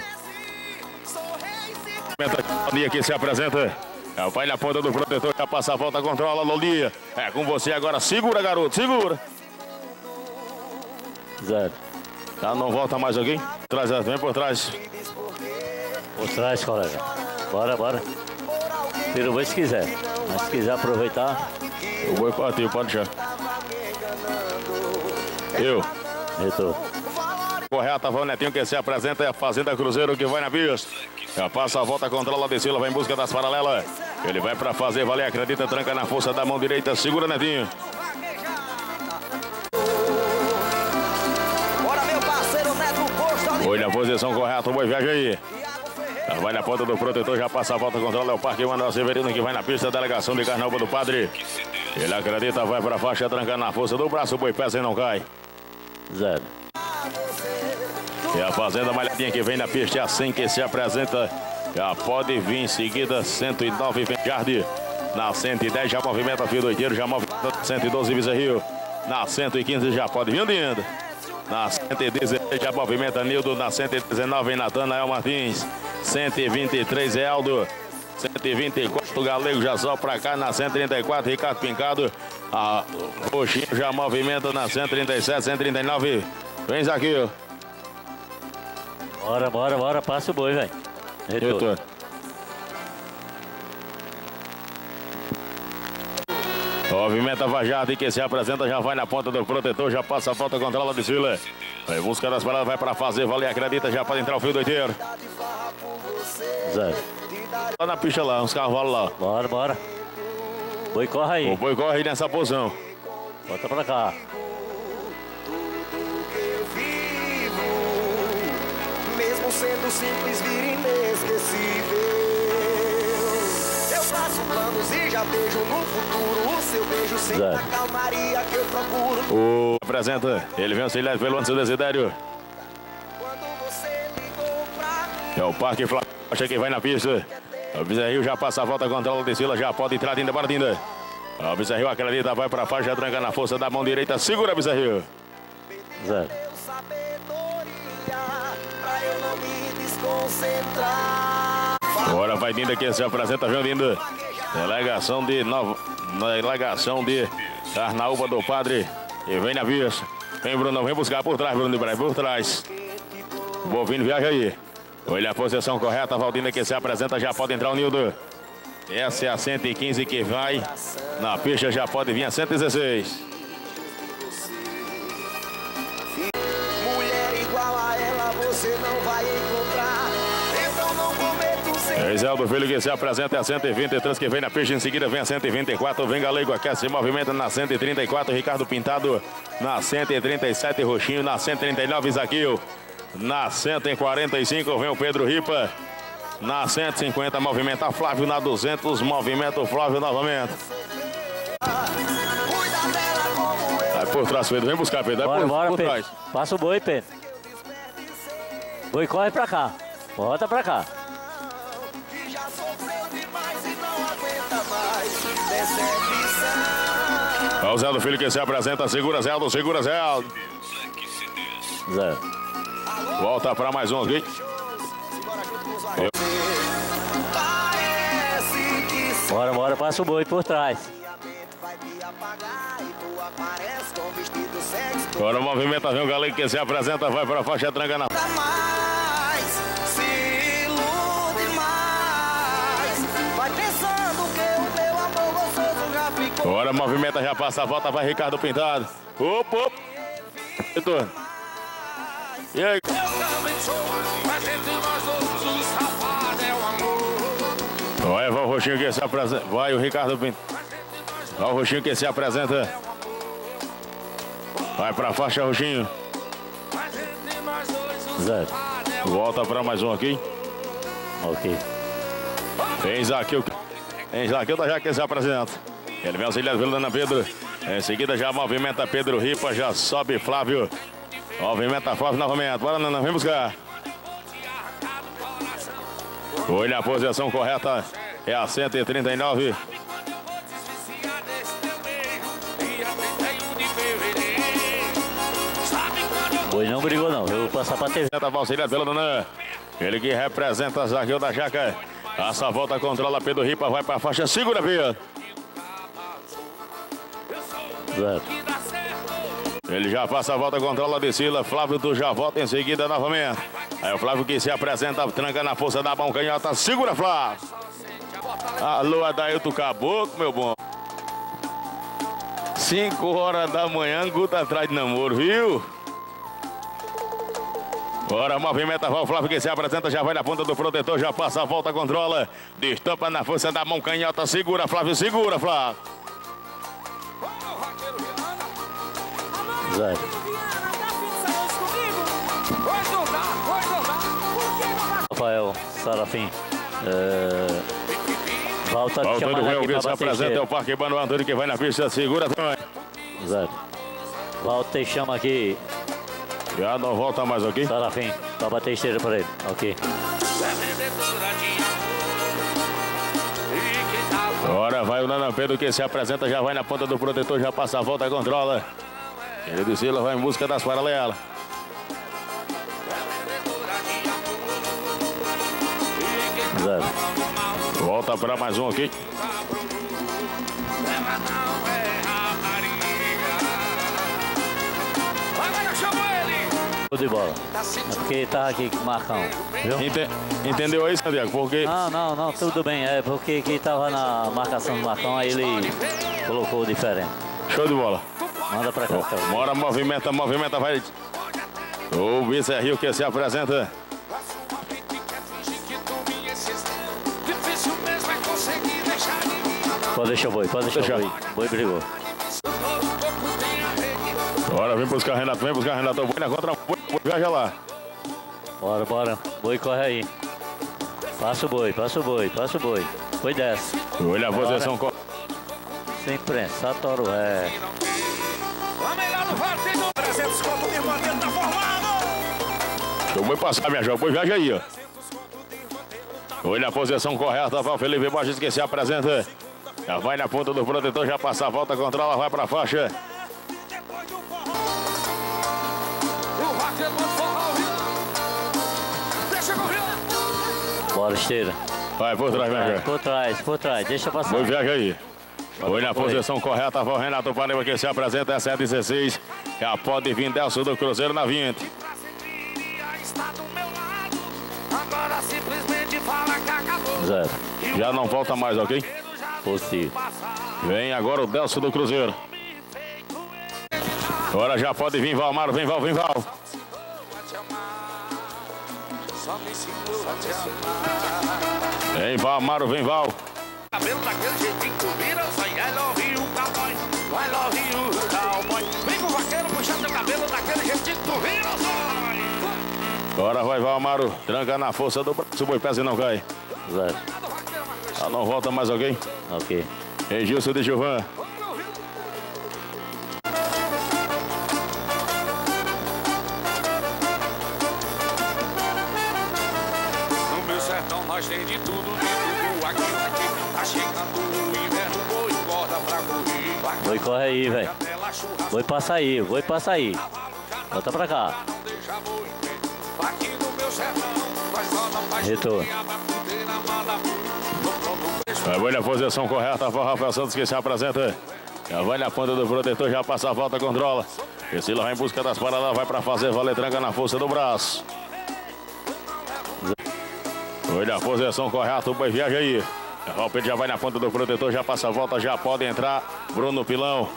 O Nier que se apresenta. É o pai na ponta do protetor, já passa a volta, controla, Lolia. É com você agora, segura, garoto, segura. Zero. Tá, não volta mais alguém? Traz, vem por trás. Por trás, colega. Bora, bora. Tira o boi se quiser. Mas se quiser aproveitar. O boi partiu, pode já. Eu. Retorno. Correta, vai o Netinho que se apresenta. É a Fazenda Cruzeiro que vai na pista. Já passa a volta, controla a descila, vai em busca das paralelas. Ele vai pra fazer valer, acredita, tranca na força da mão direita, segura, Netinho. Olha a posição correta, o boi viaja aí. Já vai na ponta do protetor, já passa a volta, controla o Parque Manuel Severino que vai na pista, delegação de Carnaúba do Padre. Ele acredita, vai pra faixa, trancando na força do braço, o boi pesa e não cai. Zero. E a Fazenda Malhadinha que vem na pista, é assim que se apresenta. Já pode vir em seguida, cento e nove Vanguard. Na cento e dez já movimenta Fio Doideiro, já movimenta cento e doze Bezerril. Na cento e quinze já pode vir andando. Na cento e dezesseis já movimenta Nildo. Na cento e dezenove Natanael Martins. cento e vinte e três é Aldo. cento e vinte e quatro Galego já só pra cá. Na cento e trinta e quatro Ricardo Pincado. A Roxinho já movimenta na cento e trinta e sete, cento e trinta e nove. Vem Zaqueu. Bora, bora, bora. Passa o boi, velho. Retorno. Movimenta Vajada e que se apresenta, já vai na ponta do protetor, já passa a volta, controla a desfila. Vai em busca das paradas, vai pra fazer, valer, acredita, já pode entrar o Fio Doideiro. Zero. Lá na pista lá, uns cavalos lá. Bora, bora. Boi corre aí. O boi corre aí nessa posição. Bota pra cá. Mesmo sendo simples, vira inesquecível. Eu faço planos e já vejo no futuro o seu beijo sem a calmaria que eu procuro. O apresenta, ele vem auxiliado pelo Anderson Desidério. Quando você ligou pra mim. É o Parque Flávio que vai na pista. O Bezerril já passa a volta, controla a descila, já pode entrar ainda, bora ainda. O Bezerril acredita, vai pra faixa, tranca na força da mão direita, segura Bezerril. Zero. Pra eu não me desconcentrar. Agora vai Dinda que se apresenta, viu Dinda? Delegação de Nova... Delegação de Carnaúba do Padre. E vem na pista. Vem Bruno, vem buscar por trás, Bruno de Braga, por trás. O Bovino viaja aí. Olha a posição correta, Valdinda que se apresenta, já pode entrar o Nildo. Essa é a cento e quinze que vai. Na pista já pode vir a cento e dezesseis. Mulher igual a ela você não vai encontrar. Então não cometa o seu. É Isaldo Filho que se apresenta, é a cento e vinte e três que vem na pista, em seguida vem a cento e vinte e quatro, vem Galego, aquece, se movimenta na cento e trinta e quatro, Ricardo Pintado, na cento e trinta e sete, Roxinho, na cento e trinta e nove, Zaquil, na cento e quarenta e cinco vem o Pedro Ripa, na cento e cinquenta movimenta Flávio, na duzentos movimenta o Flávio novamente. Vai por trás, Pedro, vem buscar, Pedro, vai bora, por, bora, por Pedro. trás. Passa o boi, Pedro. Boi corre pra cá, bota pra cá. Já sofreu demais e não aguenta mais decepção. Olha o Zé do Filho que se apresenta. Segura Zé, do segura Zé. Zero. Volta pra mais um aqui. Bora, bora, passa o boi por trás. Agora movimenta, vem o Galego que se apresenta, vai pra faixa, tranca na... Agora movimenta, já passa a volta, vai Ricardo Pintado. Opa, opa. Retorno. E aí? Vai, vai o Roxinho que se apresenta. Vai o Ricardo Pintado. Vai o Roxinho que se apresenta. Vai pra faixa, Roxinho. Zero. Volta pra mais um aqui. Ok. Tem Zaqueu. Tem Zaqueu da já que se apresenta. Ele vem auxiliado pelo Dana Pedro. Em seguida já movimenta Pedro Ripa, já sobe Flávio. Movimenta Flávio novamente. Bora, Nana, vem buscar. Olha a posição correta. É a cento e trinta e nove. Boi não brigou não, eu vou passar pra T V. Auxiliado pelo Dana. Ele que representa Zaqueu da Jaca. Essa volta controla Pedro Ripa, vai pra faixa, segura Pedro. Zero. Ele já passa a volta, controla a descida. Flávio tu já volta em seguida novamente. Aí o Flávio que se apresenta, tranca na força da mão canhota. Segura, Flávio. Alô, Adailton Caboclo, meu bom. Cinco horas da manhã, Guta atrás de namoro, viu? Bora, movimenta, vai o Flávio que se apresenta, já vai na ponta do protetor, já passa a volta, controla. Destampa na força da mão canhota. Segura, Flávio, segura, Flávio. Zero. Rafael Sarafim. É... Volta de chamar Antônio aqui que pra se apresenta, é o Parque Bano Antônio que vai na pista, segura também. Zero. Volta e chama aqui. Já não volta mais aqui. Sarafim, pra bater esteira pra ele. Ok. Agora vai o Nana Pedro que se apresenta, já vai na ponta do protetor, já passa a volta, controla. Ele do Sila vai em busca das paralelas. Zero. Volta para mais um aqui. Tudo de bola. É porque tá aqui com o Marcão. Viu? Ente- Entendeu aí, Santiago? Porque Não, não, não, tudo bem. É porque que tava na marcação do Marcão, aí ele colocou diferente. show de bola. Manda pra cá. Então. Bora, movimenta, movimenta, vai. O Vice Rio que se apresenta. Pode deixar o boi, pode deixar o boi. Boi brigou. Bora, vem buscar Renato, vem buscar Renato. Boi na contra, boi, boi, viaja lá. Bora, bora. Boi corre aí. Passa o boi, passa o boi, passa o boi. Boi desce. Olha a posição. co- Sem prensar, toro é. O boi passar, minha jovem. O boi viaja aí, ó. Olha a posição correta, vai o Felipe Borges que se apresenta. Já vai na ponta do protetor, já passa a volta, controla, vai pra faixa. Bora, esteira. Vai por trás, minha jovem. Por trás, por trás, deixa passar. Boi viaja aí. Foi na Foi. posição correta, vai o Renato Panema que se apresenta, é sete dezesseis. Já pode vir Delcio do Cruzeiro na vinte. Zero. Já não volta mais, ok? Possível. Vem agora o Delcio do Cruzeiro. Agora já pode vir Valmaro, vem Val, vem Val. Vem Valmaro, vem Val. Cabelo daquele jeitinho que tu vira, sai, I love you, cowboy, I love you, cowboy. Vem com o vaqueiro puxando teu cabelo daquele jeitinho que tu vira, sai. Agora vai Valmaro, tranca na força do braço, o boi pesa e não cai. Zero. Já não volta mais alguém. Ok. Egilson de Gilvan. No meu sertão nós tem de tudo, de tudo Vaqueiro aqui, tá chegando o inverno, boi corda pra correr. Boi corre aí, velho. Boi passa aí, boi passa aí. Volta pra cá. Aqui no meu sertão, faz só na paz. Retorno. Já vai na posição correta, foi o Rafael Santos que se apresenta. Já vai na ponta do protetor, já passa a volta, controla. Priscila vai em busca das paradas, vai pra fazer valer tranca na força do braço. Foi na posição correta, o boi viaja aí. O Pedro já vai na ponta do protetor, já passa a volta, já pode entrar. Bruno Pilão.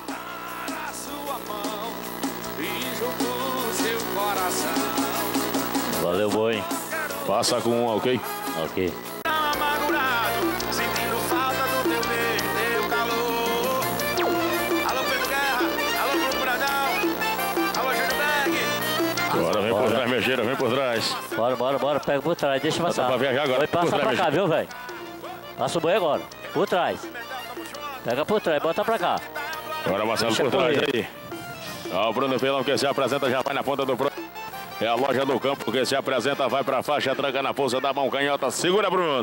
Valeu, boi. Passa com um, ok? Ok. Amargurado, sentindo falta do teu beijo, teu calor. Alô, Pedro Guerra, alô, Bruno Bradão, alô, Júlio Berg. Agora vem por trás, Mexeira, vem por trás. Bora, bora, bora. Pega por trás, deixa passar. Pra viajar agora. Boi passa Por trás, pra cá, viu, velho? Passa o boi agora. Por trás. Pega por trás, bota pra cá. Agora Marcelo Deixa por trás correr. aí. Ó, o Bruno Pilão que se apresenta, já vai na ponta do pro. É a loja do campo que se apresenta, vai pra faixa, tranca na força da mão canhota. Segura, Bruno.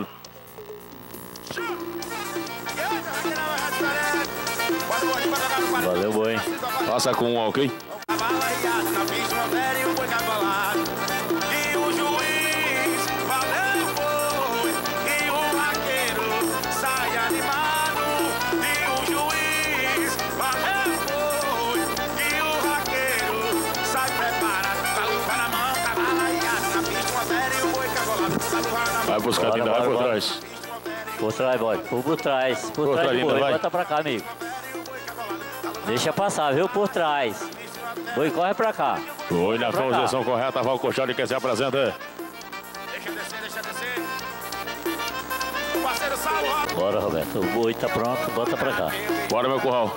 Valeu, boi. Passa com um, ok? Na pista, uma velha e um boi cavalado. E o juiz, valeu, foi. E o vaqueiro sai animado. E o juiz, valeu, foi. E o vaqueiro sai preparado. Tá luva na mão, cavalo arriado. Na pista, uma velha e um boi cavalado. Tá luva na mão. Vai buscar, Bora, ainda vai bora, por bora. trás. Por trás, boi. Por, por trás. Por, Por trás trás do ainda, boi. vai. Bota pra cá, amigo. Deixa passar, viu? Por trás. Boi, corre pra cá. Foi na Pra cá. posição correta, vai o Cochode que se apresenta. Deixa descer, deixa descer. O parceiro Saulo. Bora, Roberto. O boi tá pronto, bota pra cá. Bora, meu curral.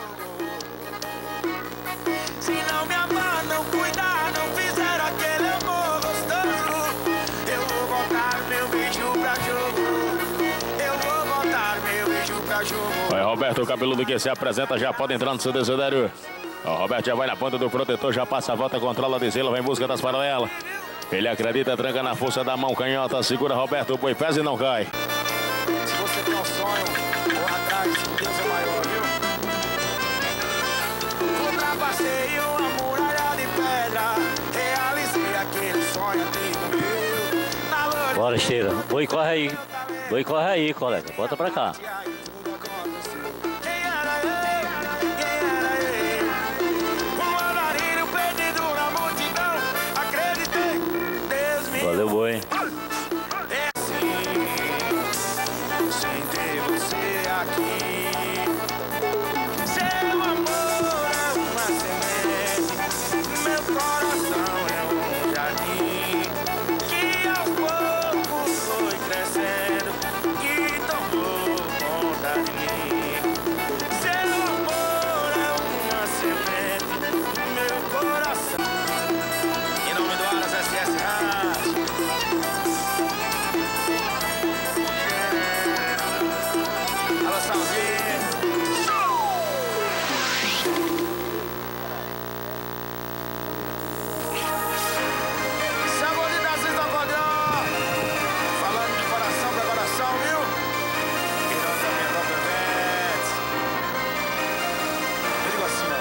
Se não me amar, não cuidar, não fizer aquele amor gostoso, eu vou voltar meu beijo pra jogo. Eu vou voltar meu beijo pra jogo. Vai Roberto, o cabeludo que se apresenta, já pode entrar no seu desidério. O Roberto já vai na ponta do protetor, já passa a volta, controla a descela, vai em busca das paralelas. Ele acredita, tranca na força da mão canhota, segura Roberto, o boi pesa e não cai. Se você tem um sonho, corra atrás, Deus é maior, viu? Ultrapassei uma muralha de pedra, realizei aquele sonho antigo meu. Na loja Bora, Esteira. Boi, corre aí. Boi, corre aí, colega. Bota pra cá. quem era ele? Quem era ele? Um andarilho perdido na multidão. Acreditei, Deus me Valeu, boi. é assim, sem ter você aqui. Seu amor é uma semente, meu coração é um jardim que aos poucos foi crescendo e tomou conta de mim. Seu amor é uma semente, meu coração. Em nome do Aras S S Rádio. Alô, Salzinho. Sabor de Brasil do Acordeão. Falando de coração pra coração, viu? E nós também é Top Events. Eu digo assim,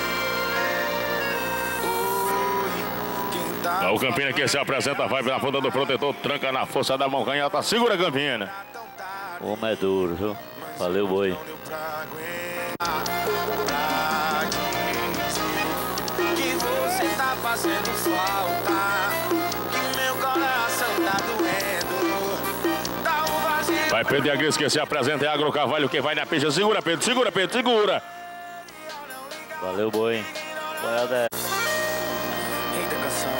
ó. Oi, quem tá... O Campina que se apresenta, vai na ponta do protetor, tranca na força da mão canhota, segura Campina. O homem é duro, viu? Valeu, boi. Pra aguentar, pra dizer que você tá fazendo falta, que meu coração tá doendo, dá um vazio. Vai Pedro e a Gris que se apresenta, é Agro Carvalho que vai na pista, segura Pedro, segura Pedro, segura. Valeu, boi. Bora, Adé. Eita, canção.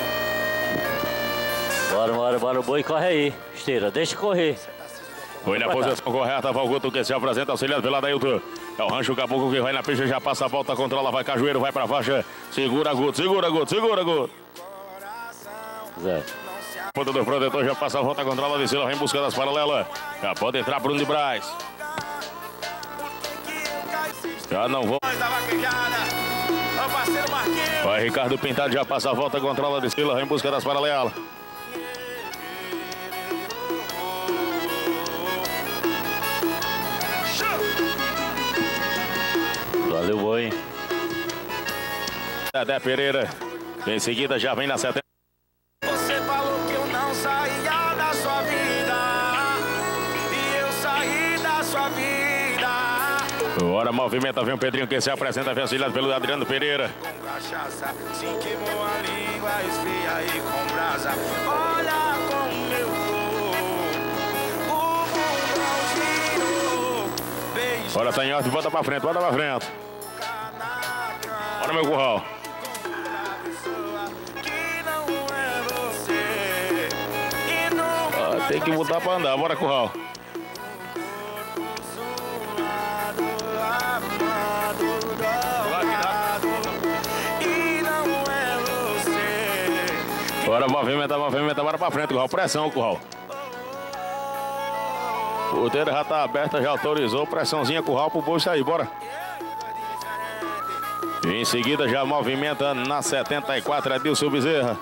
Bora, bora, bora. O boi corre aí. Esteira, deixa correr. Foi na posição correta, Valguto que se apresenta, auxiliado pela Dailton. É o Rancho Caboclo que vai na pista, já passa a volta, controla, vai Cajueiro, vai pra faixa. Segura Guto, segura Guto, segura Guto. Zé. Ponta do protetor, já passa a volta, controla, descela, vai em busca das paralelas. Já pode entrar Bruno de Braz. Já não vou. Da vaquejada, o parceiro Marquinhos. Vai Ricardo Pintado, já passa a volta, controla, descela, vai em busca das paralelas. Dedé Pereira. Em seguida já vem na setenta. Você falou que eu não saía da sua vida, e eu saí da sua vida. Bora, movimenta, vem o Pedrinho que se apresenta, vem auxiliado pelo Adriano Pereira. Com cachaça, se queimou a língua, esfria e com brasa. Olha como eu tô, o mundo girou. Beijo. Bora, tá em ordem, bota pra frente, bota pra frente. Bora, meu curral. Ah, tem que voltar pra andar, bora, curral. Bora, movimenta, movimenta, bora pra frente, curral. Pressão, curral. Porteira já tá aberta, já autorizou. Pressãozinha, curral pro boi sair, bora. Em seguida já movimenta na setenta e quatro, Adilson Bezerra.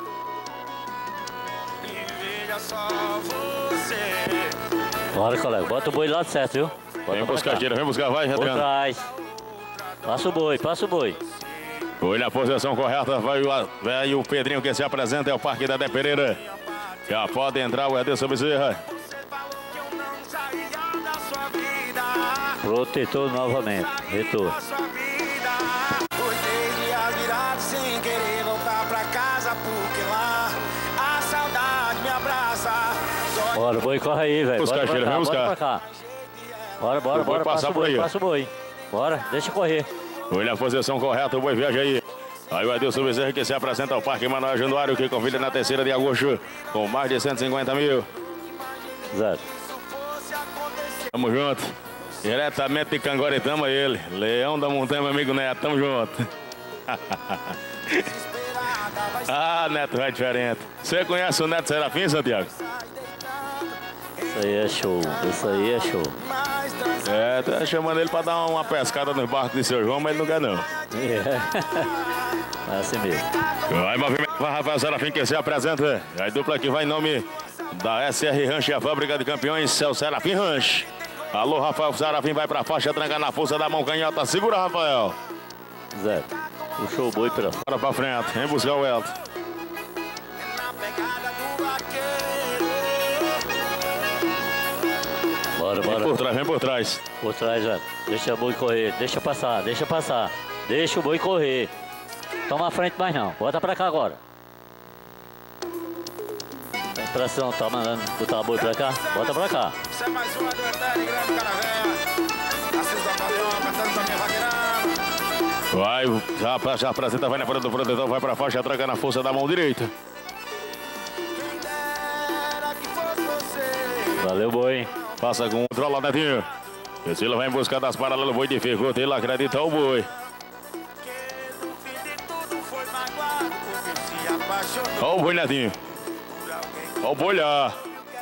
Bora, colega. Bota o boi lá certo, viu? Bota Vem buscar, tira, vem buscar, vai, Por Adriano. trás. Passa o boi, passa o boi. Foi na posição correta, vai o, vai o Pedrinho que se apresenta, é o Parque da Dedé Pereira. Já pode entrar o Adilson Bezerra. Protetor novamente. Retorno. Sem querer voltar pra casa, porque lá a saudade me abraça. Bora, o boi corre aí, velho. Buscar, Bora pra tira, cá, vem bora buscar. pra cá. Bora, bora, O boi bora. passar Passa o por boi, aí, ó. passa o boi. Bora, deixa correr. Foi na posição correta, o boi viaja aí. Aí o Adilson Bezerra que se apresenta ao Parque Manuel Januário, que convida na terceira de agosto, com mais de cento e cinquenta mil. Zero. Tamo junto. Diretamente de Cangoretama ele. Leão da Montanha, meu amigo Neto, tamo junto. Ah, Neto vai diferente. Você conhece o Neto Serafim, Santiago? Isso aí é show, isso aí é show. É, tá chamando ele pra dar uma pescada no barco de seu João, mas ele não quer não. É, é assim mesmo. Vai movimento, vai Rafael Serafim que se apresenta. A dupla que vai em nome da S R Ranch, a fábrica de campeões, é o Serafim Ranch. Alô, Rafael Serafim vai pra faixa, tranca na força da mão canhota. Segura, Rafael. Zero. Puxou o boi pela. Bora pra frente, vem buscar o Elton. Bora, Vem bora. por trás, vem por trás. Por trás, velho. Deixa o boi correr. Deixa passar, deixa passar. Deixa o boi correr. Toma a frente mais não. Bota pra cá agora. Tem pressão, tá mandando botar o boi pra cá? Bota pra cá. Isso é mais uma do Eterno Grande Caravela. Assis da Paleão, cantando também vaqueirão. Vai, já, já apresenta, vai na frente do protetor, vai pra faixa, tranca na força da mão direita. Valeu, boi. Passa com o controle, Netinho. Priscila vai em busca das paralelas, o boi dificulta, ele acredita o boi. Olha o boi, Netinho. Olha o boi lá.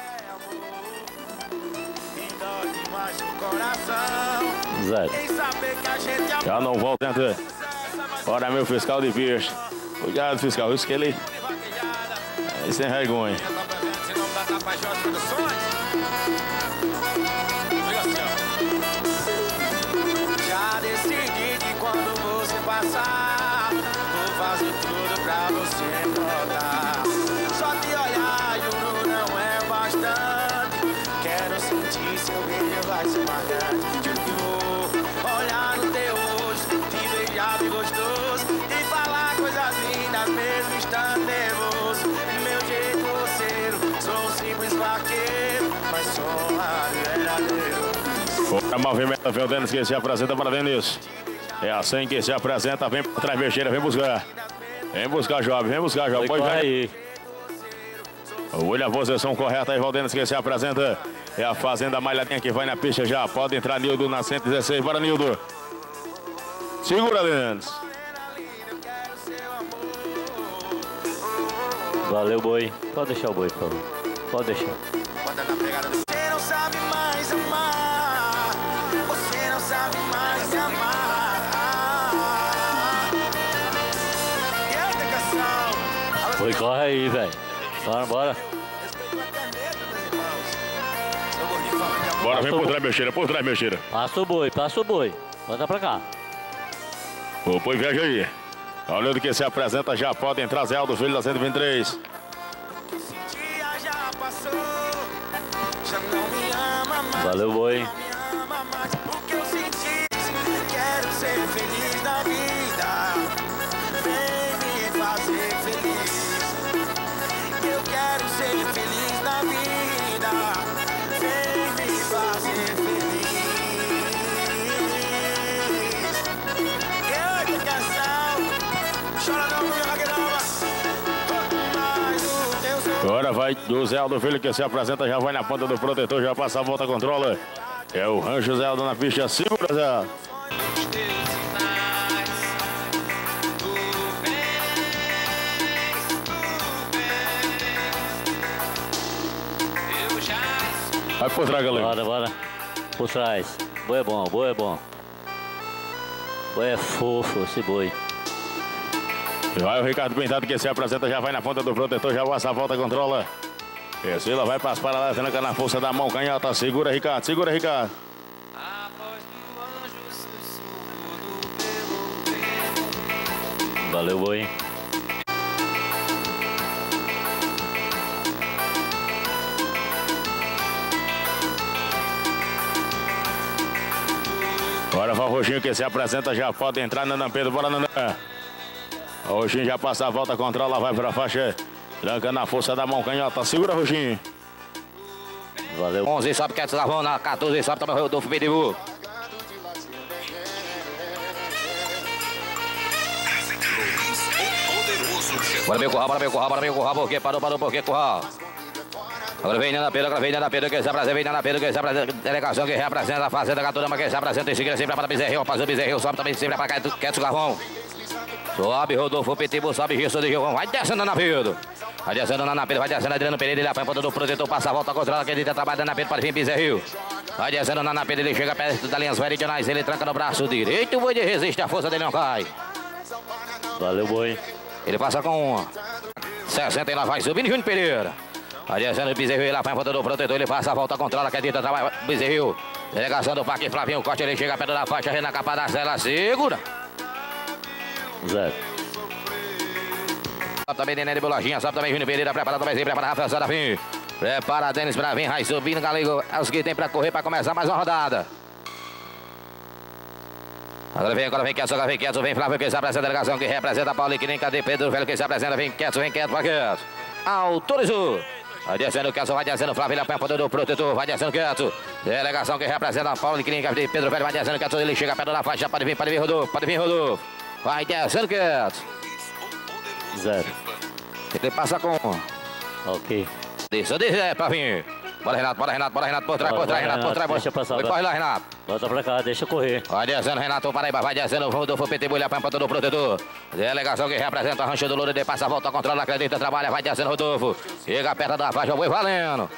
Zero. Já não volta, entra. Bora, meu fiscal de peixe. Cuidado, fiscal, isso que ele... Aí sem vergonha. Já decidi que quando você passar, vou fazer tudo pra você voltar. Só te olhar, juro, não é bastante. Quero sentir seu beijo, vai ser marcante. Juro que vou olhar no teu rosto, te beijar bem gostoso e falar coisas lindas, mesmo estando nervoso. Meu jeito grosseiro, sou um simples vaqueiro, mas sou um verdadeiro. Bora, movimenta, vem o Denis que se apresenta para Denis. É assim que se apresenta, vem para trás, Beixeira, vem buscar. Vem buscar, jovem, vem buscar, jovem. Boi Pode corre vai. aí. Olha a posição correta aí, Valdenes que se apresenta. É a Fazenda Malhadinha que vai na pista já. Pode entrar Nildo na cento e dezesseis. Bora, Nildo. Segura, Denis. Valeu, boi. Pode deixar o boi, por favor. Pode deixar. Você não sabe mais amar. Você não sabe mais amar. E essa canção? Boi corre aí, velho. Bora, bora. Bora, vem por trás, Beixeira, por trás, Beixeira. Passa o boi, passa o boi. Bota pra cá. O boi viaja aí. Olha o que se apresenta, já pode entrar Zé Aldo Filho da cento e vinte e três. Valeu, boi. Quero ser feliz na vida. Vem me fazer feliz. Eu quero ser feliz na vida. Vem me fazer feliz. Eu tô cansado. Chora não, minha lagrama. Mas o teu sorriso. Agora vai do Zé Aldo Filho que se apresenta, já vai na ponta do protetor, já passa a volta, controla. É o Rancho Zé Aldo na pista, segura Zé Aldo. Vai por trás, galera. Bora, bora. Por trás. Boi é bom, boi é bom. Boi é fofo esse boi. Vai o Ricardo Pintado que se apresenta, já vai na ponta do protetor, já passa a volta, controla. Priscila vai para as paralelas, tranca na força da mão canhota. Segura, Ricardo, segura, Ricardo. Valeu, boi. Agora vai o Roxinho que se apresenta, já pode entrar, Nanã Pedro, bora Nanã. O Roxinho já passa a volta, controla, vai para a faixa. Tranca na força da mão canhota, segura, Roxinho. Valeu. onze sobe, quer deslavão na quatorze, sobe também o Rodolfo Pitbull. Bora meu curral, bora meu curral, bora meu curral, porque parou, parou, porque curral. Agora vem Nana Pedro, agora vem Nana Pedro, que se apresenta, vem Nana Pedro, que se apresenta, delegação que representa a Fazenda Gaturama, que se apresenta em seguida, sempre para Bezerril, faz o Bezerril, sobe também sempre para cá, Queto Garvão. Sobe Rodolfo Pitbull, sobe Gilson de Gilvão, vai descendo Nana Pedro. Vai descendo Nana Pedro, vai descendo Adriano Pereira, ele apanha do protetor, passa a volta, controla, que ele tá trabalhando Nana Pedro para vir Bezerril. Vai descendo Nana Pedro, ele chega perto das linhas meridionais, ele tranca no braço direito, o boi de resiste, a força dele não cai. Valeu, boi. Ele passa com sessenta e lá vai subindo Júnior Pereira. Vai descendo o Bezerril, ele apanha do protetor, ele passa a volta, controla, acredita, trabalha Bezerril. Delegação do Parque Flavinho, corte, ele chega perto da faixa, rei na capa da cela, segura. Zé. Sobe também Nenê Bolojinha, sobe também Júnior Pereira, prepara também, prepara Rafael Serafim. Prepara Denis pra vir, vai subindo, Galego, é os que tem pra correr, pra começar mais uma rodada. Agora vem, agora vem Quieto, agora vem Quieto, vem Flávio, que se apresenta a delegação, que representa a Paulo, que nem cadê Pedro Velho, que se apresenta, vem Quieto, vem Quieto, vai Quieto. Autorizou. Vai descendo o Quieto, vai descendo o Flávio, ele apanha do protetor, vai descendo Quieto. Delegação que representa a Paulo, que nem cadê Pedro Velho, vai descendo Quieto, ele chega perto da faixa, pode vir, pode vir Rodolfo, pode vir Rodolfo. Vai descendo Quieto. Zero. Ele passa com... Ok. Deixa, deixa, pra vir. Bora Renato, bora Renato, bora Renato, por trás, por trás, Renato, por trás. Deixa passar. Corre lá, Renato. Bota pra cá, deixa correr. Vai descendo, Renato Paraíba, vai descendo, o Rodolfo Pitbull, ele apanha do protetor. Delegação que representa a Rancho do Louro, ele passa a volta, controla, acredita, trabalha, vai descendo, Rodolfo. Chega perto da faixa, o boi valendo.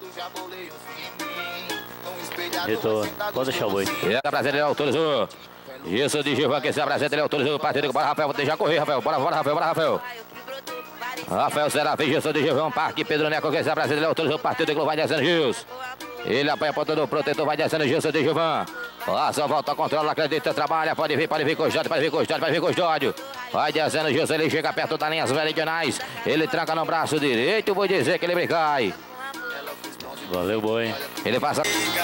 Retorno. Pode deixar o boi. Chega brasileiro, ele autorizou. Isso de Gilvan que se apresenta, ele autorizou o partido. Bora, Rafael, deixa correr, Rafael. Bora, bora, Rafael, bora, Rafael. Rafael Serafim, Gilson de Gilvão, Parque Pedro Neco, que se apresenta, ele autorizou o partido, ele vai descendo, Gilson. Ele apanha a ponta do protetor, vai descendo, Gilson de Gilvão. Passa, volta, controla, acredita, trabalha, pode vir, pode vir custódio, pode vir custódio, pode vir custódio. Vai descendo, Gilson, ele chega perto das linhas meridionais, ele tranca no braço direito, vou dizer que ele cai. Valeu, boi. Ele passa...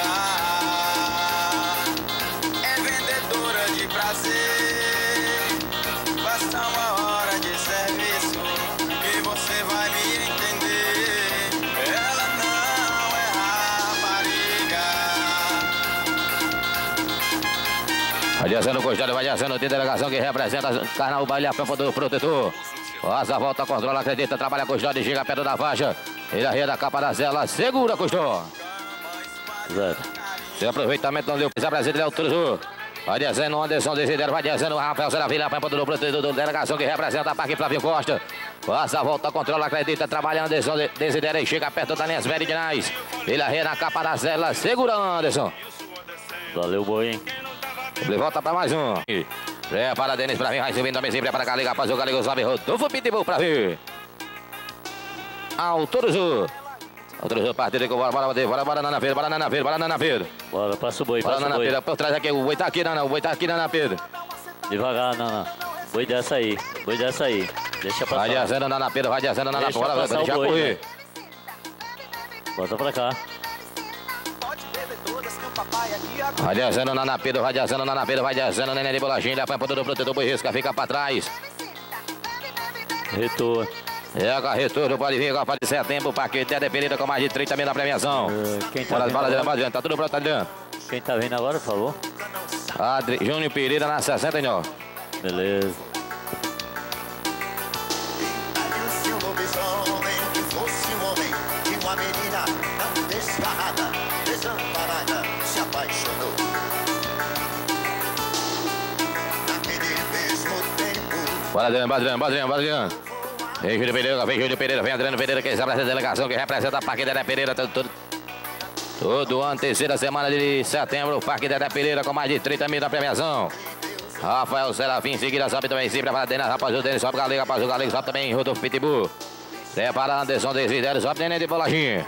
É vendedora de prazer. Basta uma hora de serviço e você vai me entender. Ela não é rapariga. Vai descendo o custódio, vai descendo, tem delegação que representa Carnaval Baile, a pampa do protetor. Passa, volta, controla, acredita, trabalha custódio, chega perto da faixa. Ele arreda a capa da cela, segura custódio. Zero. Seu aproveitamento não deu, se apresenta, ele autorizou. Vai descendo o Anderson Desidero, vai descendo o Rafael Serafim, a pampa do protetor da delegação que representa a Parque Flávio Costa. Passa, volta, controla, acredita, trabalha Anderson Desidero e chega perto das linhas meridionais. Ele arreda a capa da cela, segura Anderson. Valeu, boi. Ele volta pra mais um. Prepara Denis pra vir, vai subindo também, prepara a Galiga, faz o Galigo, sobe Rodolfo Pitbull pra vir. Autorizou. Autorizou o partido, bora, bora, bora, bora, Nana Pedro, bora, Nana Pedro, bora, Nana Pedro. Bora, passa o boi, Bora, passa o Nana boi. Pedro, por trás aqui, o boi tá aqui, Nana, o boi tá aqui, Nana Pedro. Devagar, Nana. Boi dessa aí, boi dessa aí. Deixa passar. Vai descendo na napeira, vai descendo na Deixa napeira, passar deixa o boi, correr. né? Bota pra cá. Vai descendo na napeira, vai descendo na napeira, vai descendo, neném de bolachinha, ele apanha para o protetor, boi risca, fica pra trás. Retorno. É a retorno, pode vir, agora pode setembro, Parque Dedé Pereira com mais de trinta mil na premiação. Uh, quem tá Bora, vindo fala, agora? Adriano, tá tudo pronto, Adriano. Quem tá vindo agora, por favor? Adri, Júnior Pereira na sessenta e nove. Beleza. Se um lobisomem que fosse um homem e uma menina tão desgarrada, desamparada, se apaixonou. Naquele mesmo tempo. Bora, Adriano, bora, Adriano, bora, Adriano, bora, Adriano. Vem Júnior Pereira, vem Júnior Pereira, vem Adriano Pereira, que representa a delegação, que representa a Parque Dedé Pereira. Todo, todo, todo ano, terceira semana de setembro, Parque Dedé Pereira com mais de trinta mil na premiação. Rafael Serafim, em seguida sobe também, se prepara Denis, rapaz, o Denis sobe Galego, rapaz, o Galego sobe também, Rodolfo Pitbull. Prepara Anderson Desidério, sobe Neném de bolachinha.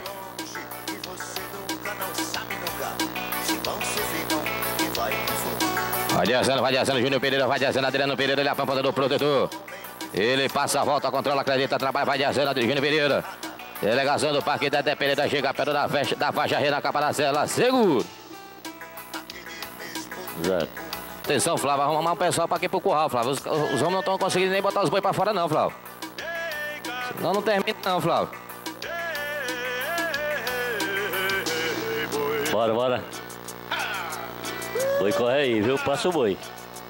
Vai descendo, vai descendo, Júnior Pereira, vai descendo, Adriano Pereira, ele é a pampa do protetor. Ele passa a volta, controla, acredita, trabalha, vai descendo, Júnior Pereira. Delegação do Parque Dedé Pereira chega perto da, faixa, da faixa rei na capa da cela, seguro. Zero. Atenção, Flávio, vamos arrumar um pessoal pra aqui pro curral, Flávio. Os, os homens não estão conseguindo nem botar os boi pra fora, não, Flávio. Senão não termina, não, Flávio. Bora, bora. Boi corre aí, viu? Passa o boi.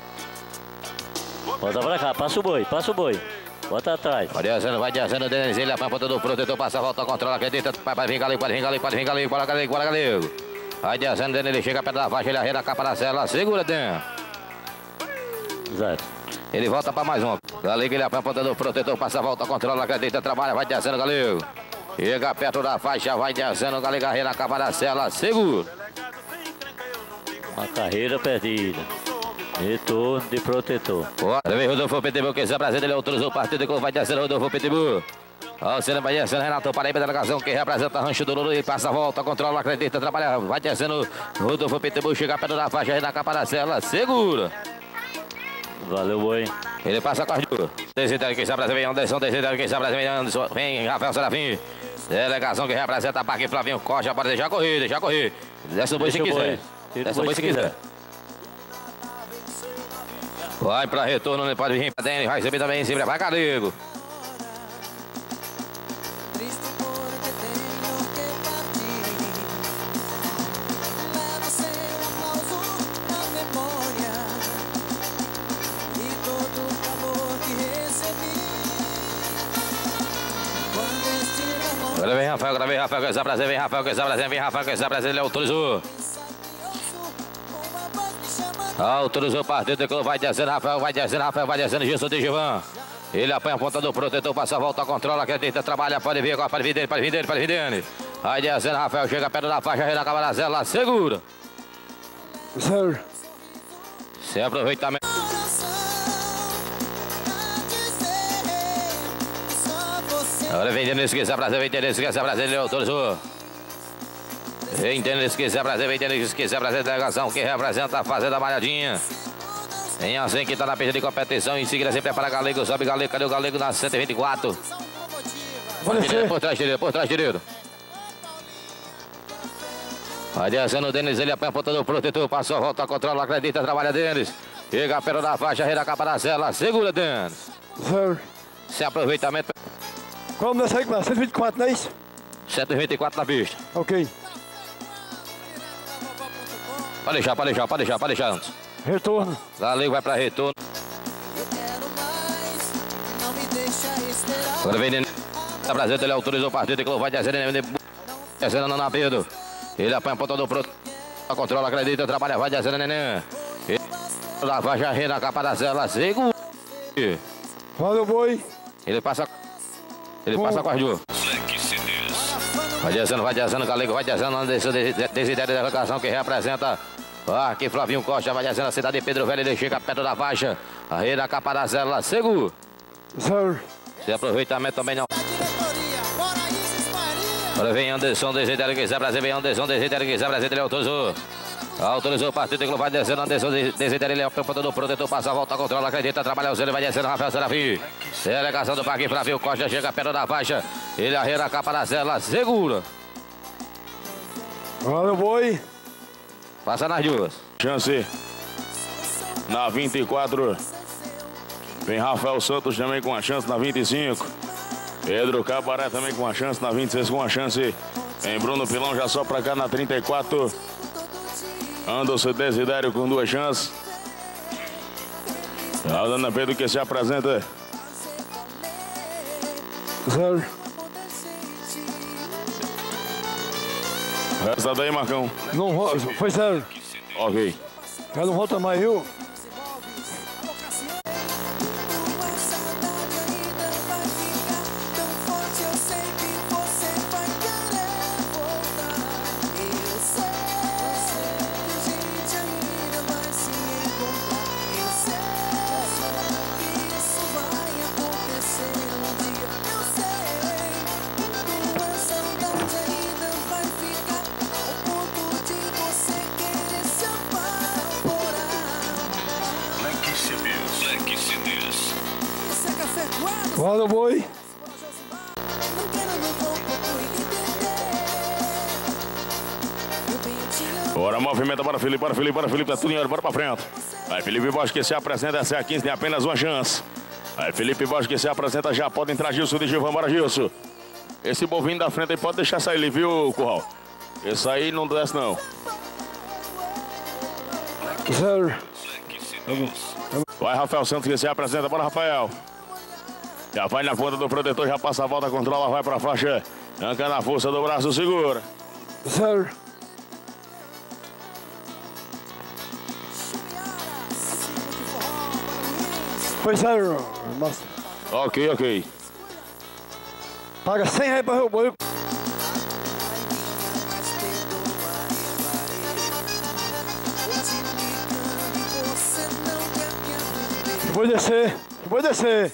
Bota pra cá, passa o boi, passa o boi. Bota atrás. Vai descendo, vai descendo, Denis, ele é a pampa do protetor, passa a volta, controla, acredita, vai vir Galego, pode vir Galego, pode vir Galego, bora Galego, bora Galego. Vai descendo, Denis, ele chega perto da faixa, ele arreda a capa da cela, segura dentro. Zero. Ele volta pra mais um. Galego, ele é a ponta do protetor, passa a volta, controla, acredita, trabalha, vai descendo, Galego. Chega perto da faixa, vai descendo, Galego, arreia na capa da cela, segura. Uma carreira perdida. Retorno de protetor. Bora, vem Rodolfo Pitbull, que esse Brasil, ele autorizou o partido, que vai descendo, Rodolfo Pitbull. Ó, você vai descendo, Renato Paraíba, delegação, que representa Rancho do Lulu, e passa a volta, controla, acredita, trabalha, vai descendo, Rodolfo Pitbull, chega perto da faixa, arreia na capa da cela, segura. Valeu, boi. Ele passa com as duas. Desidério que sabe vem Anderson, Desidério que sabe vem Anderson, vem Rafael Serafim. Delegação que representa a Parque Flavinho Costa, pode deixar correr, deixar correr. Desce o boi se quiser. Desce o boi se quiser. Vai pra retorno, ele pode vir pra dentro, vai subir também em cima, vai Galego. Agora vem Rafael, agora vem Rafael, que essa prazer, vem Rafael, que essa prazer, vem Rafael, que essa prazer, ele autorizou. Autorizou o partido, vai descendo, Rafael, vai descendo, Rafael, vai descendo, Gilson de Gilvan. Ele apanha a ponta do protetor, passa a volta, controla, acredita, trabalha, pode vir agora, pode vir dele, pode vir dele, pode vir dele. Vai descendo, Rafael, chega perto da faixa, na cama da cela, segura. Zero. Sem aproveitamento. Agora vem Denis, que essa prazer, vem Denis, que essa prazer, ele autorizou. Vem Denis, que essa prazer, vem Denis, que essa prazer, delegação, que representa a Fazenda Malhadinha. Em assim que tá na pista de competição, em seguida sempre é para Galego, sobe Galego, cadê o Galego na cento e vinte e quatro? Por trás direito, por trás direito. Vai descendo o Denis, ele apanha a ponta do protetor, passou, volta, controla, acredita, trabalha Denis. Chega perto da faixa, rei da capa da cela, segura Denis. Zero. Sem aproveitamento. Qual o meu aí, cento e vinte e quatro, não é isso? cento e vinte e quatro na pista. Ok. Pode deixar, pode deixar, pode deixar, pode deixar antes. Retorno. Galego vai pra retorno. Agora vem Denis. A Brasil, ele autorizou o partido, que vai descendo, descendo na Pedro. Ele apanha a ponta do pronto. Controla, acredita, trabalha, vai descendo, neném. Ele vai já rei na capa da cela, segura. Valeu, boi. Ele passa. Ele Bom. passa com as duas. Vai descendo, vai descendo, Galego, vai descendo, Anderson Desidério da delegação que representa aqui Flavinho Costa, vai descendo a cidade de Pedro Velho, ele chega perto da faixa, a rei da capa da cela, seguro. Zero. Sem aproveitamento também não. Agora vem Anderson Desidério que Zé Brasil, vem Anderson Desidério que Zé Brasil, ele autorizou. Autorizou o partido, que vai descendo, Desidério, ele é o campo do protetor, passa a volta, controla, acredita, trabalha o zelo, vai descendo, Rafael Serafim. Delegação do Parque Flávio Costa, chega perto da faixa, ele arreira a capa da cela, segura. Olha o boi. Passa nas duas. Chance na vinte e quatro. Vem Rafael Santos também com a chance na vinte e cinco. Pedro Cabaré também com a chance na vinte e seis, com a chance. Vem Bruno Pilão já só pra cá na trinta e quatro. Anderson Desidério com duas chances. A Ana Pedro que se apresenta. Zero. Resta daí, Marcão. Não volta, foi zero. Ok. Já não volta mais, viu? Olha o boi. Bora, movimenta para Felipe, para Felipe, para Felipe, tá tudo em hora, bora pra frente. Aí Felipe Bosch que se apresenta, essa é a quinze, tem apenas uma chance. Aí Felipe Bosch que se apresenta, já pode entrar Gilson de Gilvan, bora Gilson. Esse bovinho da frente aí pode deixar sair ali, viu, Curral? Esse aí não desce não. Zero. Vai Rafael Santos que se apresenta, bora Rafael. Já vai na ponta do protetor, já passa a volta, controla, vai pra faixa. Anca na força do braço, segura. Zero. Foi zero. Nossa. Ok, ok. Paga cem reais pra ver o boi. Vou descer, vou descer.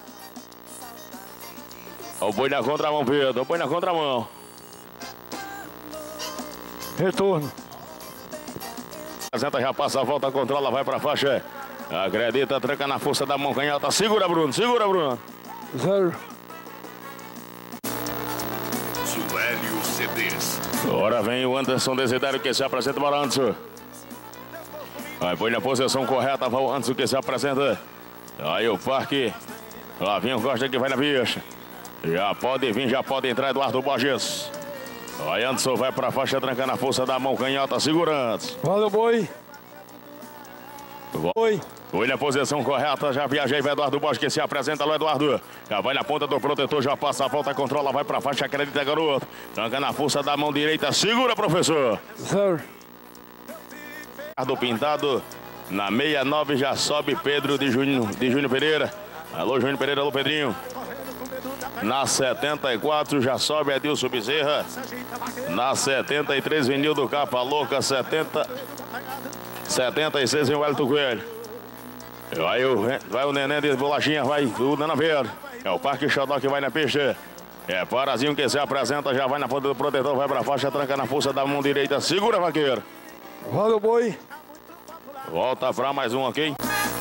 O boi na contramão, Pedro. O boi na contramão. Retorno. Apresenta, já passa a volta, controla, vai pra faixa. Acredita, tranca na força da mão canhota. Segura, Bruno. Segura, Bruno. Zero. Suélio C Ds. Agora vem o Anderson Desidério que se apresenta para o Anderson. Aí põe na posição correta, vai o Anderson que se apresenta. Aí o Parque. Flavinho Costa que vai na bicha. Já pode vir, já pode entrar Eduardo Borges. Aí Anderson vai pra faixa, trancando a força da mão canhota, segurando. Olha o boi. Boi. Foi na posição correta, já viajei, vai Eduardo Borges que se apresenta, lá Eduardo. Já vai na ponta do protetor, já passa a volta, controla, vai pra faixa, acredita, garoto. Tranca na força da mão direita, segura, professor. Zero. Ricardo Pintado, na sessenta e nove já sobe Pedro de Júnior, de Júnior Pereira. Alô, Júnior Pereira, alô, Pedrinho. Na setenta e quatro já sobe Adilson Bezerra. Na setenta e três, Vinildo Capa Louca. setenta, setenta e seis, vem o Wellington Coelho. Vai o, vai o Neném de Bolachinha, vai o Dana Verde. É o Parque Xodó que vai na pista. É Parazinho que se apresenta, já vai na ponta do protetor, vai pra faixa, tranca na força da mão direita. Segura, vaqueiro. Olha o boi. Volta pra mais um aqui.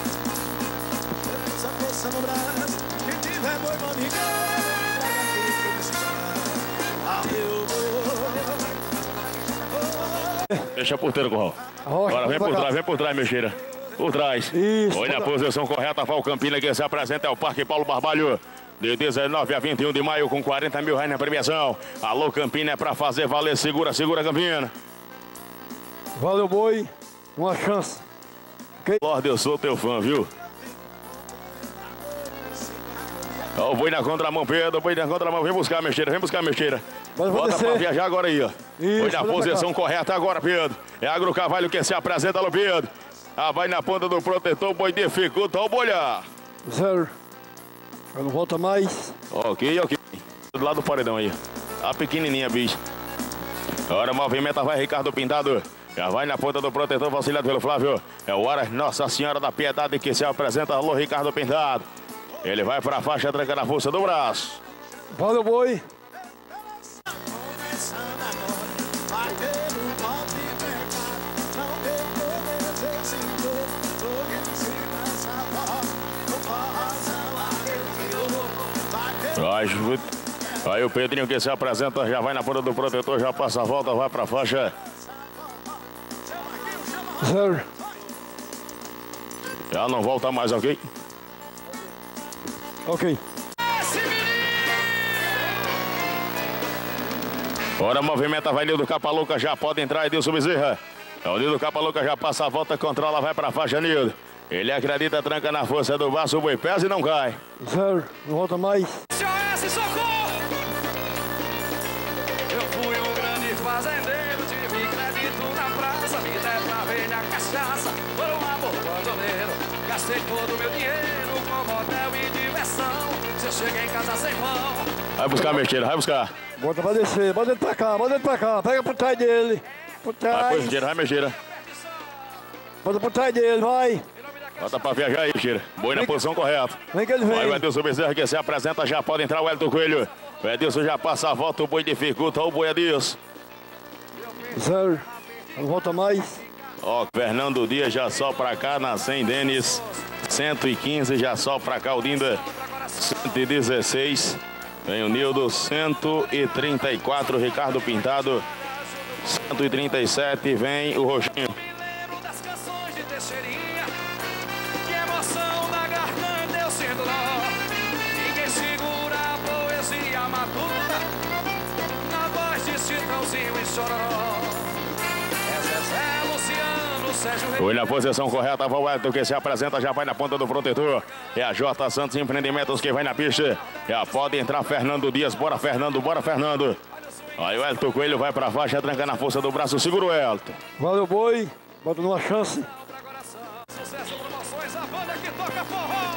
Deixa a porteira, Corral. Agora vem por trás, vem por trás, Mexeira. Por trás. Isso. Foi na posição correta, Val Campina que se apresenta é o Parque Paulo Barbalho. De dezenove a vinte e um de maio com quarenta mil reais na premiação. Alô, Campina é pra fazer valer. Segura, segura, Campina. Valeu, boi. Uma chance. Okay. Lorde, eu sou teu fã, viu? Ó, o boi na contramão, Pedro. O boi na contramão. Vem buscar a Mexeira, vem buscar a Mexeira. Bota pra viajar agora aí, ó. Foi na posição correta agora, Pedro. É Agro Carvalho que se apresenta, alô, Pedro. Ah, vai na ponta do protetor, o boi dificulta o bolhar. Zero. Eu não volta mais. Ok, ok. Do lado do paredão aí. A pequenininha, bicho. Agora movimenta, vai Ricardo Pintado. Já vai na ponta do protetor, auxiliado pelo Flávio. É o Aras Nossa Senhora da Piedade que se apresenta, alô, Ricardo Pintado. Ele vai pra faixa, tranca na força do braço. Valeu, boi. Vai, aí o Pedrinho que se apresenta, já vai na ponta do protetor, já passa a volta, vai pra faixa. Zero. Já não volta mais, ok? Ok. Bora, movimenta, vai Nildo Capa Louca, já pode entrar, Edilson Bezerra. O Nildo Capa Louca já passa a volta, controla, vai pra faixa, Nildo. Ele acredita, tranca na força do braço, o boi pesa e não cai. Zero, não volta mais. S O S, socorro! Eu fui um grande fazendeiro, tive crédito na praça, vida é pra ver na cachaça, por um amor bandoleiro. Gastei todo o meu dinheiro com motel e diversão. Se eu cheguei em casa sem pão. Vai buscar, Mexeira, vai buscar. Bota pra descer, bota ele pra cá, bota ele pra cá. Pega por trás dele. Por Vai, trás. pois, Mexeira, vai, Mexeira. Bota por trás dele, vai. Bota pra viajar aí, Mexeira. Boi na posição correta. Vem que ele Vai o vem. Edilson Bezerra que se apresenta, já pode entrar o Elton Coelho. O Edilson já passa a volta, o boi dificulta, o boi Edilson. Zero, não volta mais. Ó, Fernando Dias já só pra cá, na cem Denis. cento e quinze, já só pra cá, o Dinda. cento e dezesseis. Vem o Nildo, cento e trinta e quatro, Ricardo Pintado. cento e trinta e sete, vem o Roxinho. Lembro das canções de Teixeirinha, que emoção na garganta eu sinto nó. Ninguém segura a poesia matuta, na voz de Chitãozinho e Chororó. É Zezé, Luciano, Sérgio Reis. Foi na posição correta, vai o Elton que se apresenta, já vai na ponta do protetor. É a J Santos Empreendimentos que vai na pista. Já pode entrar Fernando Dias, bora Fernando, bora Fernando. Aí o Elton Coelho vai pra faixa, tranca na força do braço, segura o Elton. Valeu, boi. Bota numa chance. Sucesso Promoções, a banda que toca forró.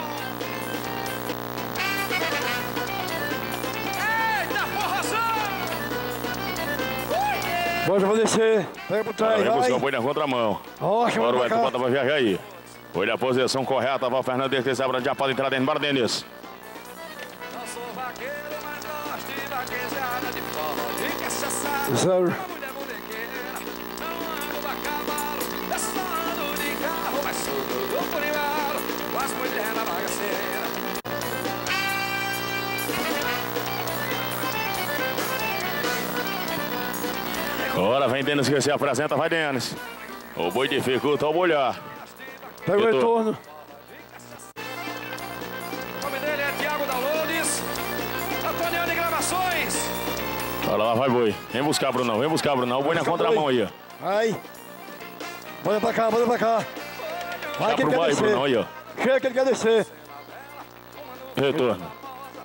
Eita, forrozão! Bota pra descer. Pega por trás, Vai buscar o vai. boi na contramão. Rocha, Bora o bota Elton, pra bota cá. pra viajar aí. Foi na posição correta, vai o Fernando Dias que se apresenta, já pode entrar dentro, bora Denis. Não sou vaqueiro, mas gosto de vaquejada, de forró, de cachaçada. Zero. Mulher bonequeira, não ando a cavalo, é só ando de carro, mas sou do Purimaro, com as mulheres na bagaceira. Bora, vem Denis que se apresenta, vai Denis. O boi dificulta o bolhar. Pega o Eu tô- retorno. O nome dele é Tiago da Lourdes, Antoniano e Gravações. Olha lá, vai boi. Vem buscar, Brunão, vem buscar, Brunão. O boi na Busca o contramão boi. aí, ó. Vai. Bota pra cá, bota pra cá. Vai Já que pro ele quer vai, Brunão, aí, descer. ó. Chega que ele quer descer. Retorno.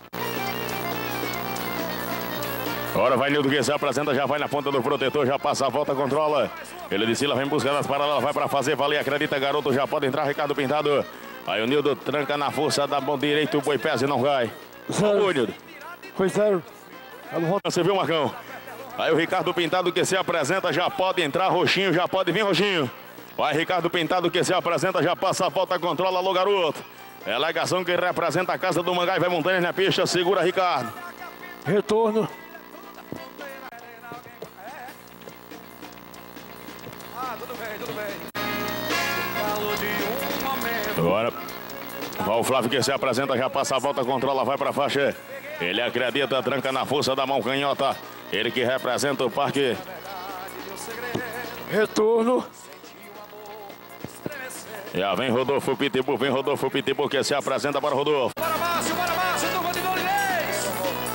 Agora vai Nildo que se apresenta, já vai na ponta do protetor, já passa a volta, controla. Ele de Sila vem buscar nas paralelas, vai pra fazer valer, acredita, garoto, já pode entrar, Ricardo Pintado. Aí o Nildo tranca na força da mão direita, o boi pesa e não vai. Zero. Ô, Nildo. Foi zero. Ela não volta. Você viu, Marcão? Aí o Ricardo Pintado que se apresenta, já pode entrar, Roxinho, já pode vir, Roxinho. Vai Ricardo Pintado que se apresenta, já passa a volta, controla, alô, garoto. É a alegação que representa a casa do Mangai, vai Montanhas na pista, segura, Ricardo. Retorno. Ah, tudo bem, tudo bem. Falo de um momento. Agora, vai o Flávio que se apresenta, já passa a volta, controla, vai pra faixa. Ele acredita, tranca na força da mão canhota. Ele que representa o parque. Retorno. Já vem Rodolfo Pitbull, vem Rodolfo Pitbull que se apresenta para Rodolfo. Bora, Márcio, bora, Márcio, turma de Dolinês.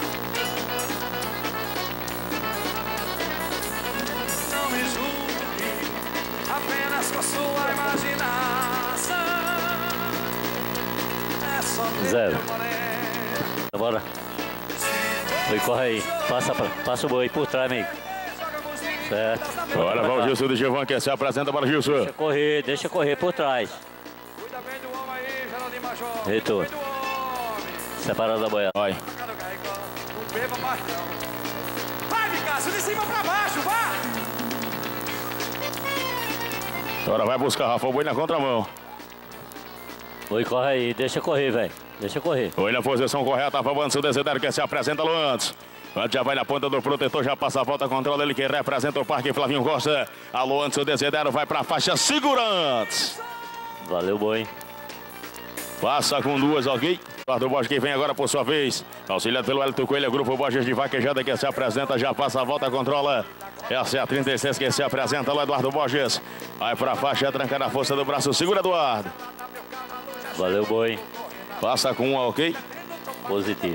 Não me julgue, apenas com sua imaginação. É só ter Zero. meu moreno. Bora. Boi, corre aí. Passa, pra, passa o boi por trás, amigo. Certo. Agora vai o Gilson de Gilvan que se apresenta para Gilson. Deixa correr, deixa correr por trás. Cuida bem do homem aí, Geraldinho Major. Retorno. Cuida do homem. Separado da boiada. Vai. Cara do Caicó, não beba mais não. Vai, Picasso, de cima pra baixo, vá! Agora vai buscar Rafa, o boi na contramão. Boi, corre aí. Deixa correr, velho. Deixa correr. Foi na posição correta, vai o Anderson Desidério que se apresenta, Luantes. Antes já vai na ponta do protetor, já passa a volta, controla ele que representa o parque, Flavinho Costa. Alô, Anderson Desidério vai pra faixa, segura antes. Valeu, boi. Passa com duas, ok? Eduardo Borges que vem agora por sua vez. Auxiliado pelo Hélito Coelho, grupo Borges de Vaquejada que se apresenta, já passa a volta, controla. Essa é a trinta e seis que se apresenta lá, Eduardo Borges. Vai pra faixa, tranca na força do braço, segura Eduardo. Valeu, boi. Passa com um, ok? Positivo.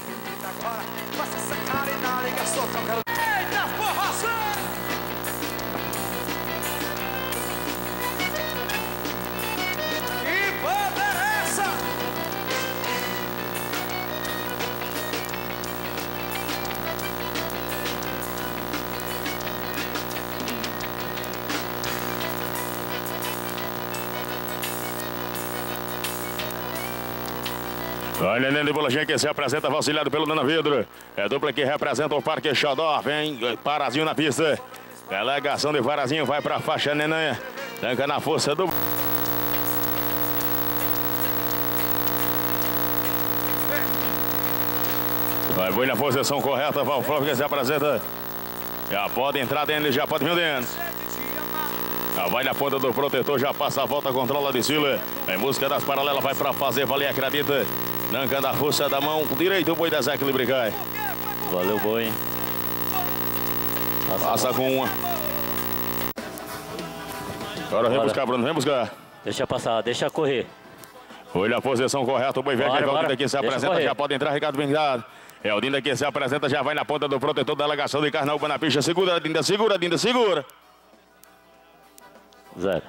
Eita, forração! Que banda é essa? Vai, Neném de Bolachinha que se apresenta, auxiliado pelo Nana Vidro. É dupla que representa o Parque Xodó. Vem, Parazinho na pista. Delegação de Parazinho vai pra faixa, Neném. Tranca na força do... Vai, boi na posição correta, Val Flávio que se apresenta. Já pode entrar dentro, já pode vir dentro. Já vai na ponta do protetor, já passa a volta, controla de Sila. Em busca das paralelas, vai pra fazer valer, acredita. Tranca da força da mão direito, o boi da Zé Equilibricai. Valeu, boi. Passa, Passa com uma. Agora vem Bora. buscar, Bruno, vem buscar. Deixa passar, deixa correr. Olha a posição correta, o boi velho, Bora, Evaldindo bora. aqui se Deixa apresenta, correr. já pode entrar, Ricardo Bengado. É o Dinda aqui se apresenta, já vai na ponta do protetor, delegação de Carnaúba na pista. Segura, Dinda, segura, Dinda, segura. Zero.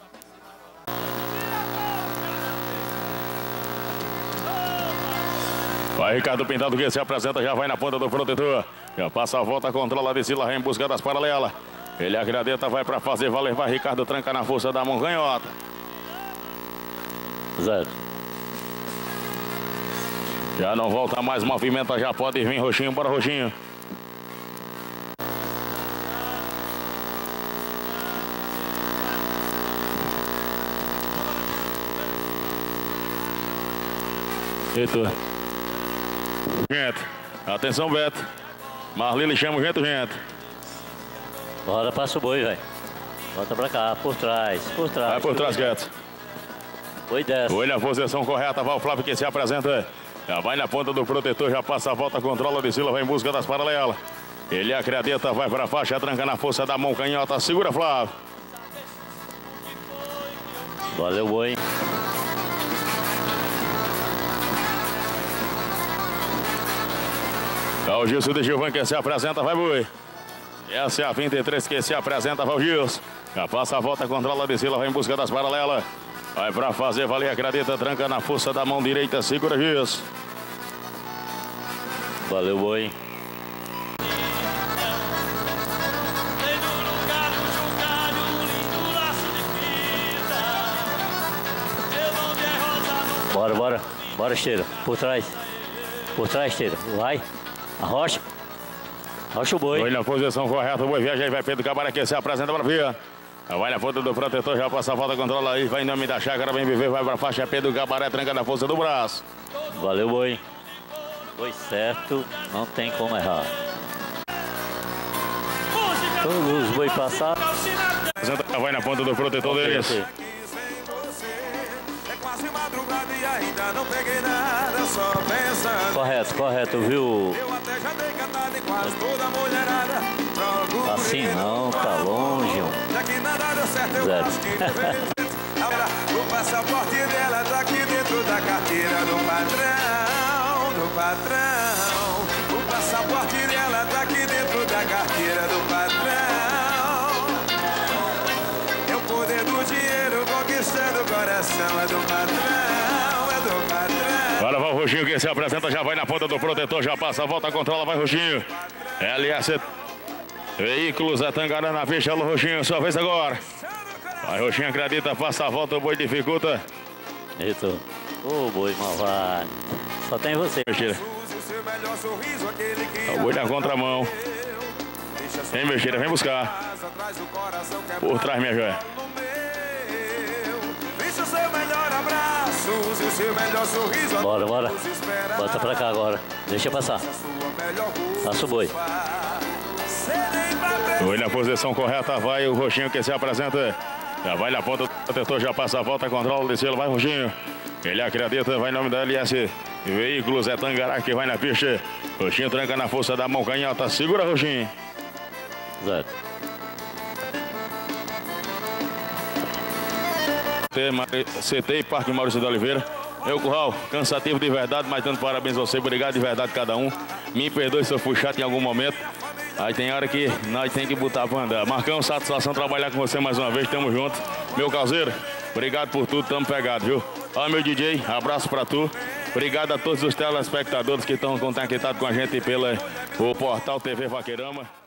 Vai Ricardo Pintado que se apresenta, já vai na ponta do protetor. Já passa a volta, controla de Sila, em busca das paralelas. Ele acredita, vai pra fazer valer, vai Ricardo, tranca na força da mão, canhota. Zero. Já não volta mais, movimenta, já pode vir Roxinho, bora Roxinho. Eita. Gente, atenção Beto. Marlili chama o vento, gente. Bora, passa o boi, velho. Volta pra cá, por trás, por trás. Vai por trás, Gueto. Boi desce. Olha a posição correta, Val Flávio que se apresenta. Já vai na ponta do protetor, já passa a volta, controla de Sila, vai em busca das paralelas. Ele acredita, vai pra faixa, tranca na força da mão, canhota, segura Flávio. Valeu, boi. O Gilson de Gilvan que se apresenta, vai boi. Essa é a vinte e três que se apresenta, vai o Gilson. Já passa a volta, controla de Sila, vai em busca das paralelas. Vai pra fazer valer, acredita, tranca na força da mão direita, segura Gilson. Valeu, boi. Bora, bora. Bora, Esteira. Por trás. Por trás, Esteira. Vai. Arrocha. Arrocha o boi. Boi na posição correta, o boi viaja, aí vai Pedro Cabaré que se apresenta pra via. Já vai na ponta do protetor, já passa a volta, controla aí, vai em nome da chácara, vem viver, vai pra faixa, Pedro Cabaré, tranca na força do braço. Valeu, boi. Boi certo, não tem como errar. Todos os boi passados. Já vai na ponta do protetor deles. Ok. É quase madrugada e ainda não peguei nada, só pensando. Correto, correto, viu? Eu até já dei cantada em quase toda a mulherada. Procurei Assim não, tá longe. um. Já que nada deu certo, eu Zero. acho que deveria. O passaporte dela tá aqui dentro da carteira do patrão, do patrão. O passaporte dela tá aqui dentro da carteira do patrão. É o poder do dinheiro conquistando o coração, é do patrão, é do patrão. Agora vai o Roxinho que se apresenta, já vai na ponta do protetor, já passa a volta, controla, vai Roxinho. L S Veículos, a Tangará na pista, alô Roxinho, sua vez agora. Vai Roxinho, acredita, passa a volta, o boi dificulta. Eita. Ô, boi malvado. Só tem você. Mexida. O boi na contramão. Vem, Mexida, vem buscar. Por trás, minha joia. Deixa o seu melhor abraço, o seu melhor sorriso. Bora, bora. Bota pra cá agora. Deixa passar. Passa o boi. Boi na posição correta, vai o Roxinho que se apresenta. Já vai na ponta do protetor, já passa a volta, controla o descelo, vai Roxinho. Ele acredita, vai em nome da L S Veículos, é Tangará que vai na pista. Roxinho tranca na força da mão canhota, segura Roxinho. Zé. C T e Parque Maurício de Oliveira. Eu, Curral, cansativo de verdade, mas dando parabéns a você, obrigado de verdade cada um. Me perdoe se eu fui chato em algum momento. Aí tem hora que nós tem que botar pra andar. Marcão, satisfação trabalhar com você mais uma vez, tamo junto. Meu calzeiro, obrigado por tudo, tamo pegado, viu? Ó, meu D J, abraço pra tu. Obrigado a todos os telespectadores que estão conectados com a gente pelo portal T V Vaqueirama.